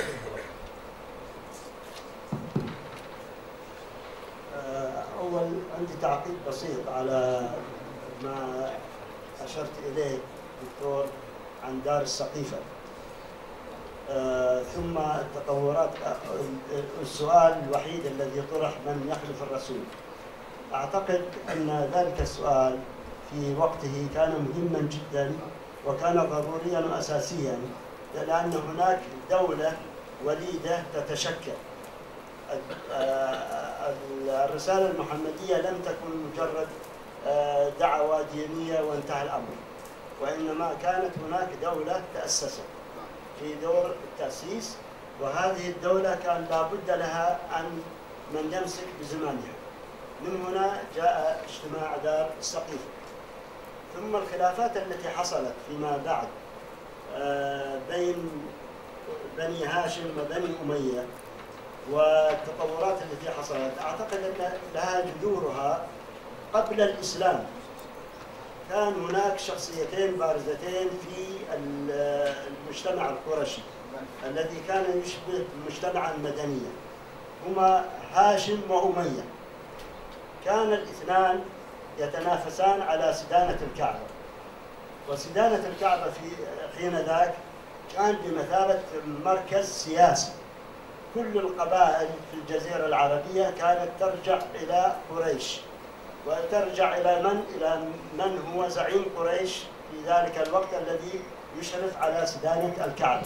أول عندي تعقيب بسيط على ما أشرت إليه دكتور عن دار السقيفة. آه ثم التطورات. السؤال الوحيد الذي طرح من يخلف الرسول، أعتقد أن ذلك السؤال في وقته كان مهما جدا وكان ضروريا وأساسيا، لأن هناك دولة وليدة تتشكل. الرسالة المحمدية لم تكن مجرد دعوة دينية وانتهى الأمر، وإنما كانت هناك دولة تأسست في دور التأسيس، وهذه الدولة كان لا بد لها أن من يمسك بزمانها. من هنا جاء اجتماع دار السقيفة. ثم الخلافات التي حصلت فيما بعد بين بني هاشم وبني أمية والتطورات التي حصلت، أعتقد أن لها جذورها قبل الإسلام. كان هناك شخصيتين بارزتين في المجتمع القرشي الذي كان يشبه المجتمع المدني، هما هاشم وأمية. كان الاثنان يتنافسان على سدانة الكعبة، وسدانة الكعبة في حين ذاك كان بمثابة مركز سياسي. كل القبائل في الجزيرة العربية كانت ترجع إلى قريش، وترجع إلى من؟ إلى من هو زعيم قريش في ذلك الوقت الذي يشرف على سدانة الكعبة.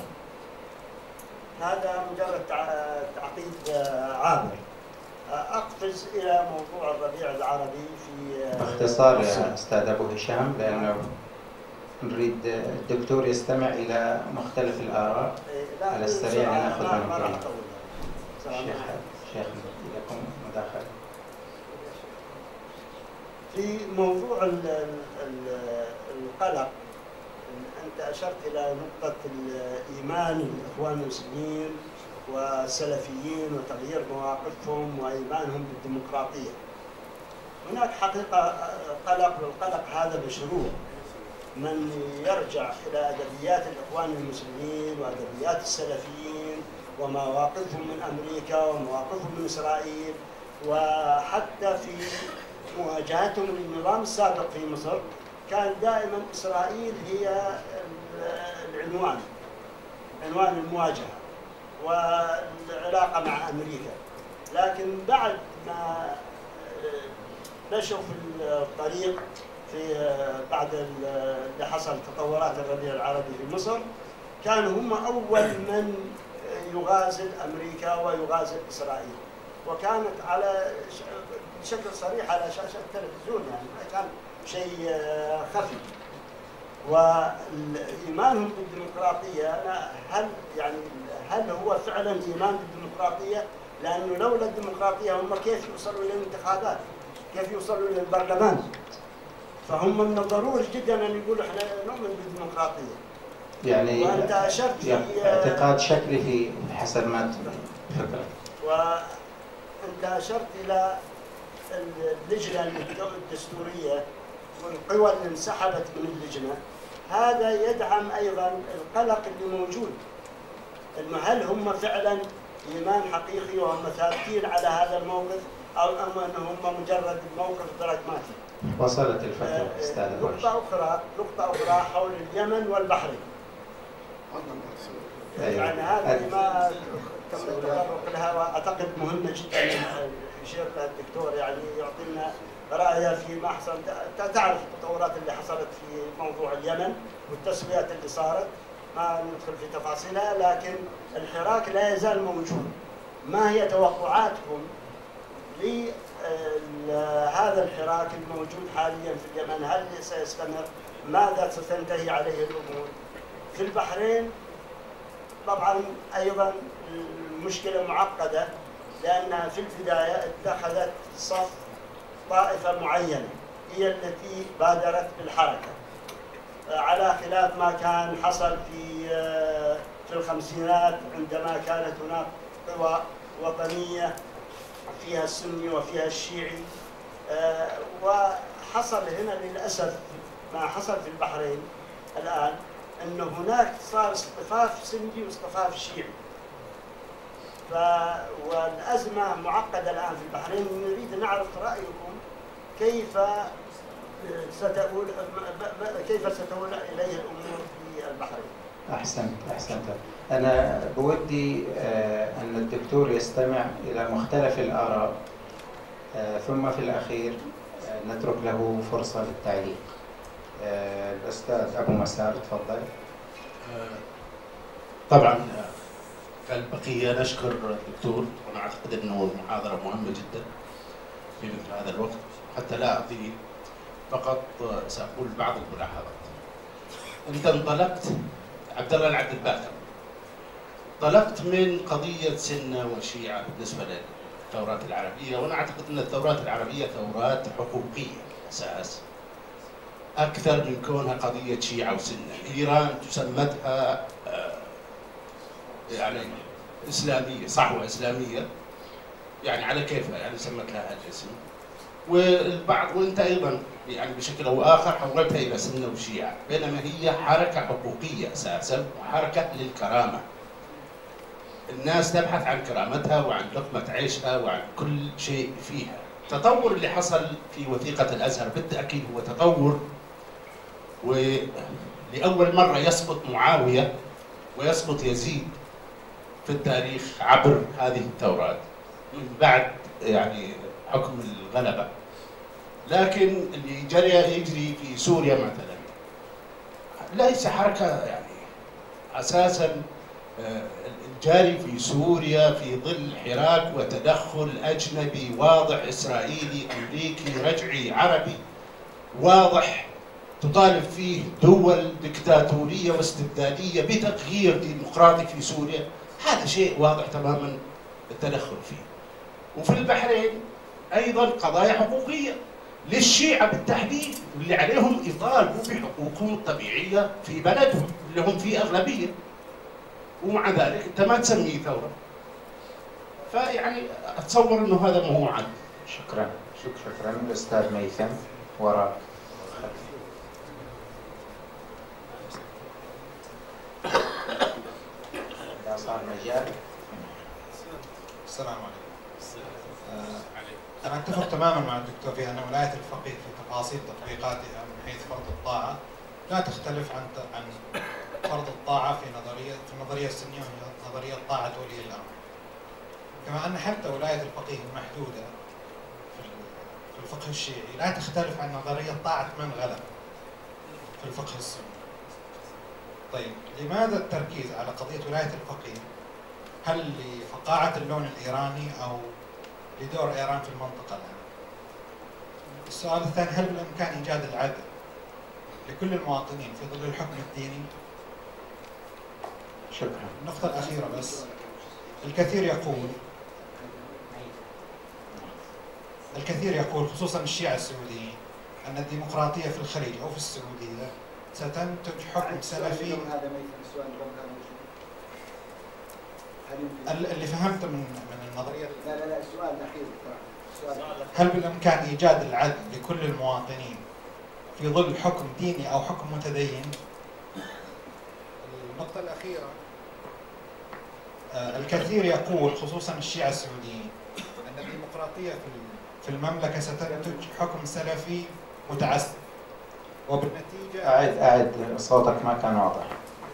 هذا مجرد تعقيد عابر. أقفز إلى موضوع الربيع العربي في باختصار يا أستاذ أبو هشام، لأنه نريد الدكتور يستمع إلى مختلف الآراء على السريع ناخذ منه كلمة. شيخ شيخ لكم مداخلة في موضوع القلق. أنت أشرت إلى نقطة الإيمان الإخوان المسلمين والسلفيين وتغيير مواقفهم وإيمانهم بالديمقراطية. هناك حقيقة قلق، والقلق هذا مشروع. من يرجع إلى أدبيات الإخوان المسلمين وأدبيات السلفيين ومواقفهم من أمريكا ومواقفهم من إسرائيل، وحتى في مواجهتهم للنظام السابق في مصر، كان دائما إسرائيل هي العنوان، عنوان المواجهة والعلاقة مع أمريكا. لكن بعد ما مشوا في الطريق في بعد اللي حصل تطورات الربيع العربي في مصر، كانوا هم أول من يغازل أمريكا ويغازل إسرائيل، وكانت على بشكل صريح على شاشة التلفزيون، يعني ما كان شيء خفي. وإيمانهم بالديمقراطية، هل يعني هل هو فعلا إيمان بالديمقراطية؟ لأنه لولا الديمقراطية هم كيف يوصلوا إلى الانتخابات؟ كيف يوصلوا إلى البرلمان؟ فهم من الضروري جدا أن يقولوا إحنا نؤمن بالديمقراطية. يعني وأنت أشرت يعني اعتقاد شكله حسب ما تفكر. وأنت أشرت إلى اللجنة الدستورية والقوى اللي انسحبت من اللجنة. هذا يدعم أيضا القلق اللي موجود، إنه هل هم فعلا إيمان حقيقي وهم ثابتين على هذا الموقف، أو أنهم مجرد موقف براغماتي. وصلت الفترة أستاذ. نقطة أخرى نقطة أخرى حول اليمن والبحرين. يعني هذه ما تم التطرق لها، وأعتقد مهمة جدا يشير لها الدكتور، يعني يعطينا رأيه فيما حصل. تعرف التطورات اللي حصلت في موضوع اليمن والتسويات اللي صارت، ما ندخل في تفاصيلها، لكن الحراك لا يزال موجود. ما هي توقعاتكم لهذا الحراك الموجود حاليا في اليمن؟ هل سيستمر؟ ماذا ستنتهي عليه الأمور؟ في البحرين طبعا أيضا المشكلة معقدة، لأنها في البداية اتخذت صف طائفة معينة هي التي بادرت بالحركة، على خلاف ما كان حصل في في الخمسينات، عندما كانت هناك قوى وطنية فيها السني وفيها الشيعي. وحصل هنا للأسف ما حصل في البحرين الآن، أن هناك صار اصطفاف سني واصطفاف شيعي. ف والأزمة معقدة الآن في البحرين. نريد نعرف رأيكم كيف ستؤول كيف ستؤول إليه الأمور في البحرين. أحسنت أحسنت. أنا بودي أن الدكتور يستمع إلى مختلف الآراء، ثم في الأخير نترك له فرصة للتعليق. الأستاذ أبو مسار تفضل. طبعا كالبقية نشكر الدكتور، وأنا أعتقد أنه المحاضرة مهمة جدا في مثل هذا الوقت. حتى لا أطيل فقط سأقول بعض الملاحظات. أنت انطلقت عبد الله العبد الباقر، انطلقت من قضية سنة وشيعة بالنسبة للثورات العربية، وأنا أعتقد أن الثورات العربية ثورات حقوقية أساس أكثر من كونها قضية شيعة وسنة. إيران تسمتها يعني إسلامية، صحوة إسلامية، يعني على كيفها يعني سمت لها الاسم. والبعض وأنت أيضا يعني بشكل أو آخر حولتها إلى سنة وشيعة، بينما هي حركة حقوقية أساسا وحركة للكرامة. الناس تبحث عن كرامتها وعن لقمة عيشها وعن كل شيء فيها. التطور اللي حصل في وثيقة الأزهر بالتأكيد هو تطور، ولأول مرة يسقط معاوية ويسقط يزيد في التاريخ عبر هذه الثورات من بعد يعني حكم الغلبة. لكن اللي جرى يجري في سوريا مثلا ليس حركة يعني أساسا الجاري في سوريا في ظل حراك وتدخل أجنبي واضح، إسرائيلي أمريكي رجعي عربي واضح، تطالب فيه دول دكتاتورية واستبدادية بتغيير ديمقراطي في سوريا. هذا شيء واضح تماما التدخل فيه. وفي البحرين أيضا قضايا حقوقية للشيعة بالتحديد، واللي عليهم يطالبوا بحقوقهم الطبيعية في بلدهم اللي هم فيه أغلبية، ومع ذلك أنت ما تسميه ثورة. فيعني أتصور أنه هذا ما هو عدل. شكرا شكرا. الأستاذ ميثم وراء. إذا صار مجال. السلام عليكم. أنا أتفق تماما مع الدكتور في أن ولاية الفقيه في تفاصيل تطبيقاتها من حيث فرض الطاعة لا تختلف عن عن فرض الطاعة في نظرية في النظرية السنية وهي نظرية طاعة ولي الأمر. كما أن حتى ولاية الفقيه المحدودة في الفقه الشيعي لا تختلف عن نظرية طاعة من غلب في الفقه السني. طيب لماذا التركيز على قضية ولاية الفقيه؟ هل لفقاعة اللون الإيراني أو لدور إيران في المنطقة الآن؟ السؤال الثاني، هل بالإمكان إيجاد العدل لكل المواطنين في ظل الحكم الديني؟ شكرا. النقطة الأخيرة بس، الكثير يقول الكثير يقول خصوصا الشيعة السعوديين أن الديمقراطية في الخليج أو في السعودية ستنتج حكم سلفي. اللي فهمته من من النظرية. لا لا لا السؤال الأخير. هل بالإمكان إيجاد العدل لكل المواطنين في ظل حكم ديني أو حكم متدين؟ النقطة الأخيرة، الكثير يقول خصوصا الشيعة السعوديين أن الديمقراطية في المملكة ستنتج حكم سلفي متعسف، وبالنتيجة أعد أعد صوتك ما كان واضح.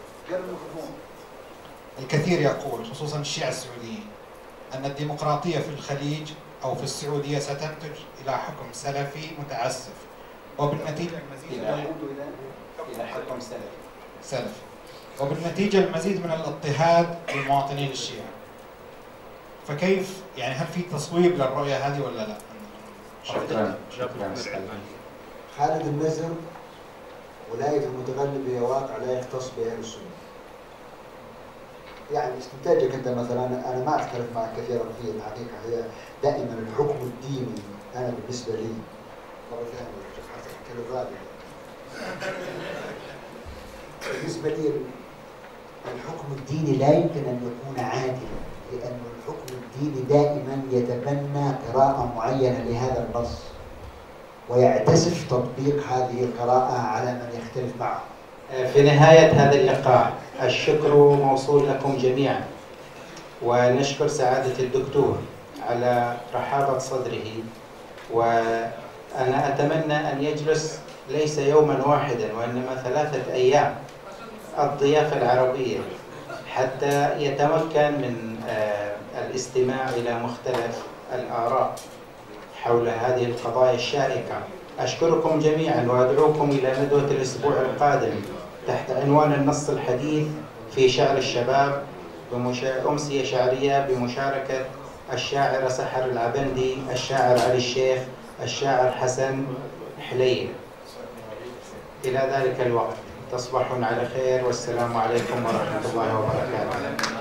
الكثير يقول خصوصا الشيعة السعوديين أن الديمقراطية في الخليج أو في السعودية ستنتج إلى حكم سلفي متعسف، وبالنتيجة المزيد إلى إلى حكم سلفي سلفي وبالنتيجة المزيد من الاضطهاد للمواطنين الشيعة. فكيف يعني هل في تصويب للرؤية هذه ولا لا؟ شكرا شكرا. خالد النزر ولاية المتغلب هي واقع لا يختص بأهل السنة. يعني استنتاجك انت مثلا، انا ما اختلف معك كثيرا في الحقيقه، هي دائما الحكم الديني انا بالنسبه لي مره ثانيه حتى الغالي بالنسبه لي الحكم الديني لا يمكن ان يكون عادلا، لان الحكم الديني دائما يتبنى قراءه معينه لهذا النص ويعتسف تطبيق هذه القراءه على من يختلف معه. في نهاية هذا اللقاء الشكر موصول لكم جميعا، ونشكر سعادة الدكتور على رحابة صدره، وأنا أتمنى أن يجلس ليس يوما واحدا وإنما ثلاثة أيام. الضيافة العربية حتى يتمكن من الاستماع إلى مختلف الآراء حول هذه القضايا الشائكة. أشكركم جميعا وأدعوكم إلى ندوة الأسبوع القادم تحت عنوان النص الحديث في شعر الشباب، أمسية شعرية بمشاركة الشاعرة سحر العبندي، الشاعر علي الشيخ، الشاعر حسن حليل. إلى ذلك الوقت تصبحون على خير، والسلام عليكم ورحمة الله وبركاته.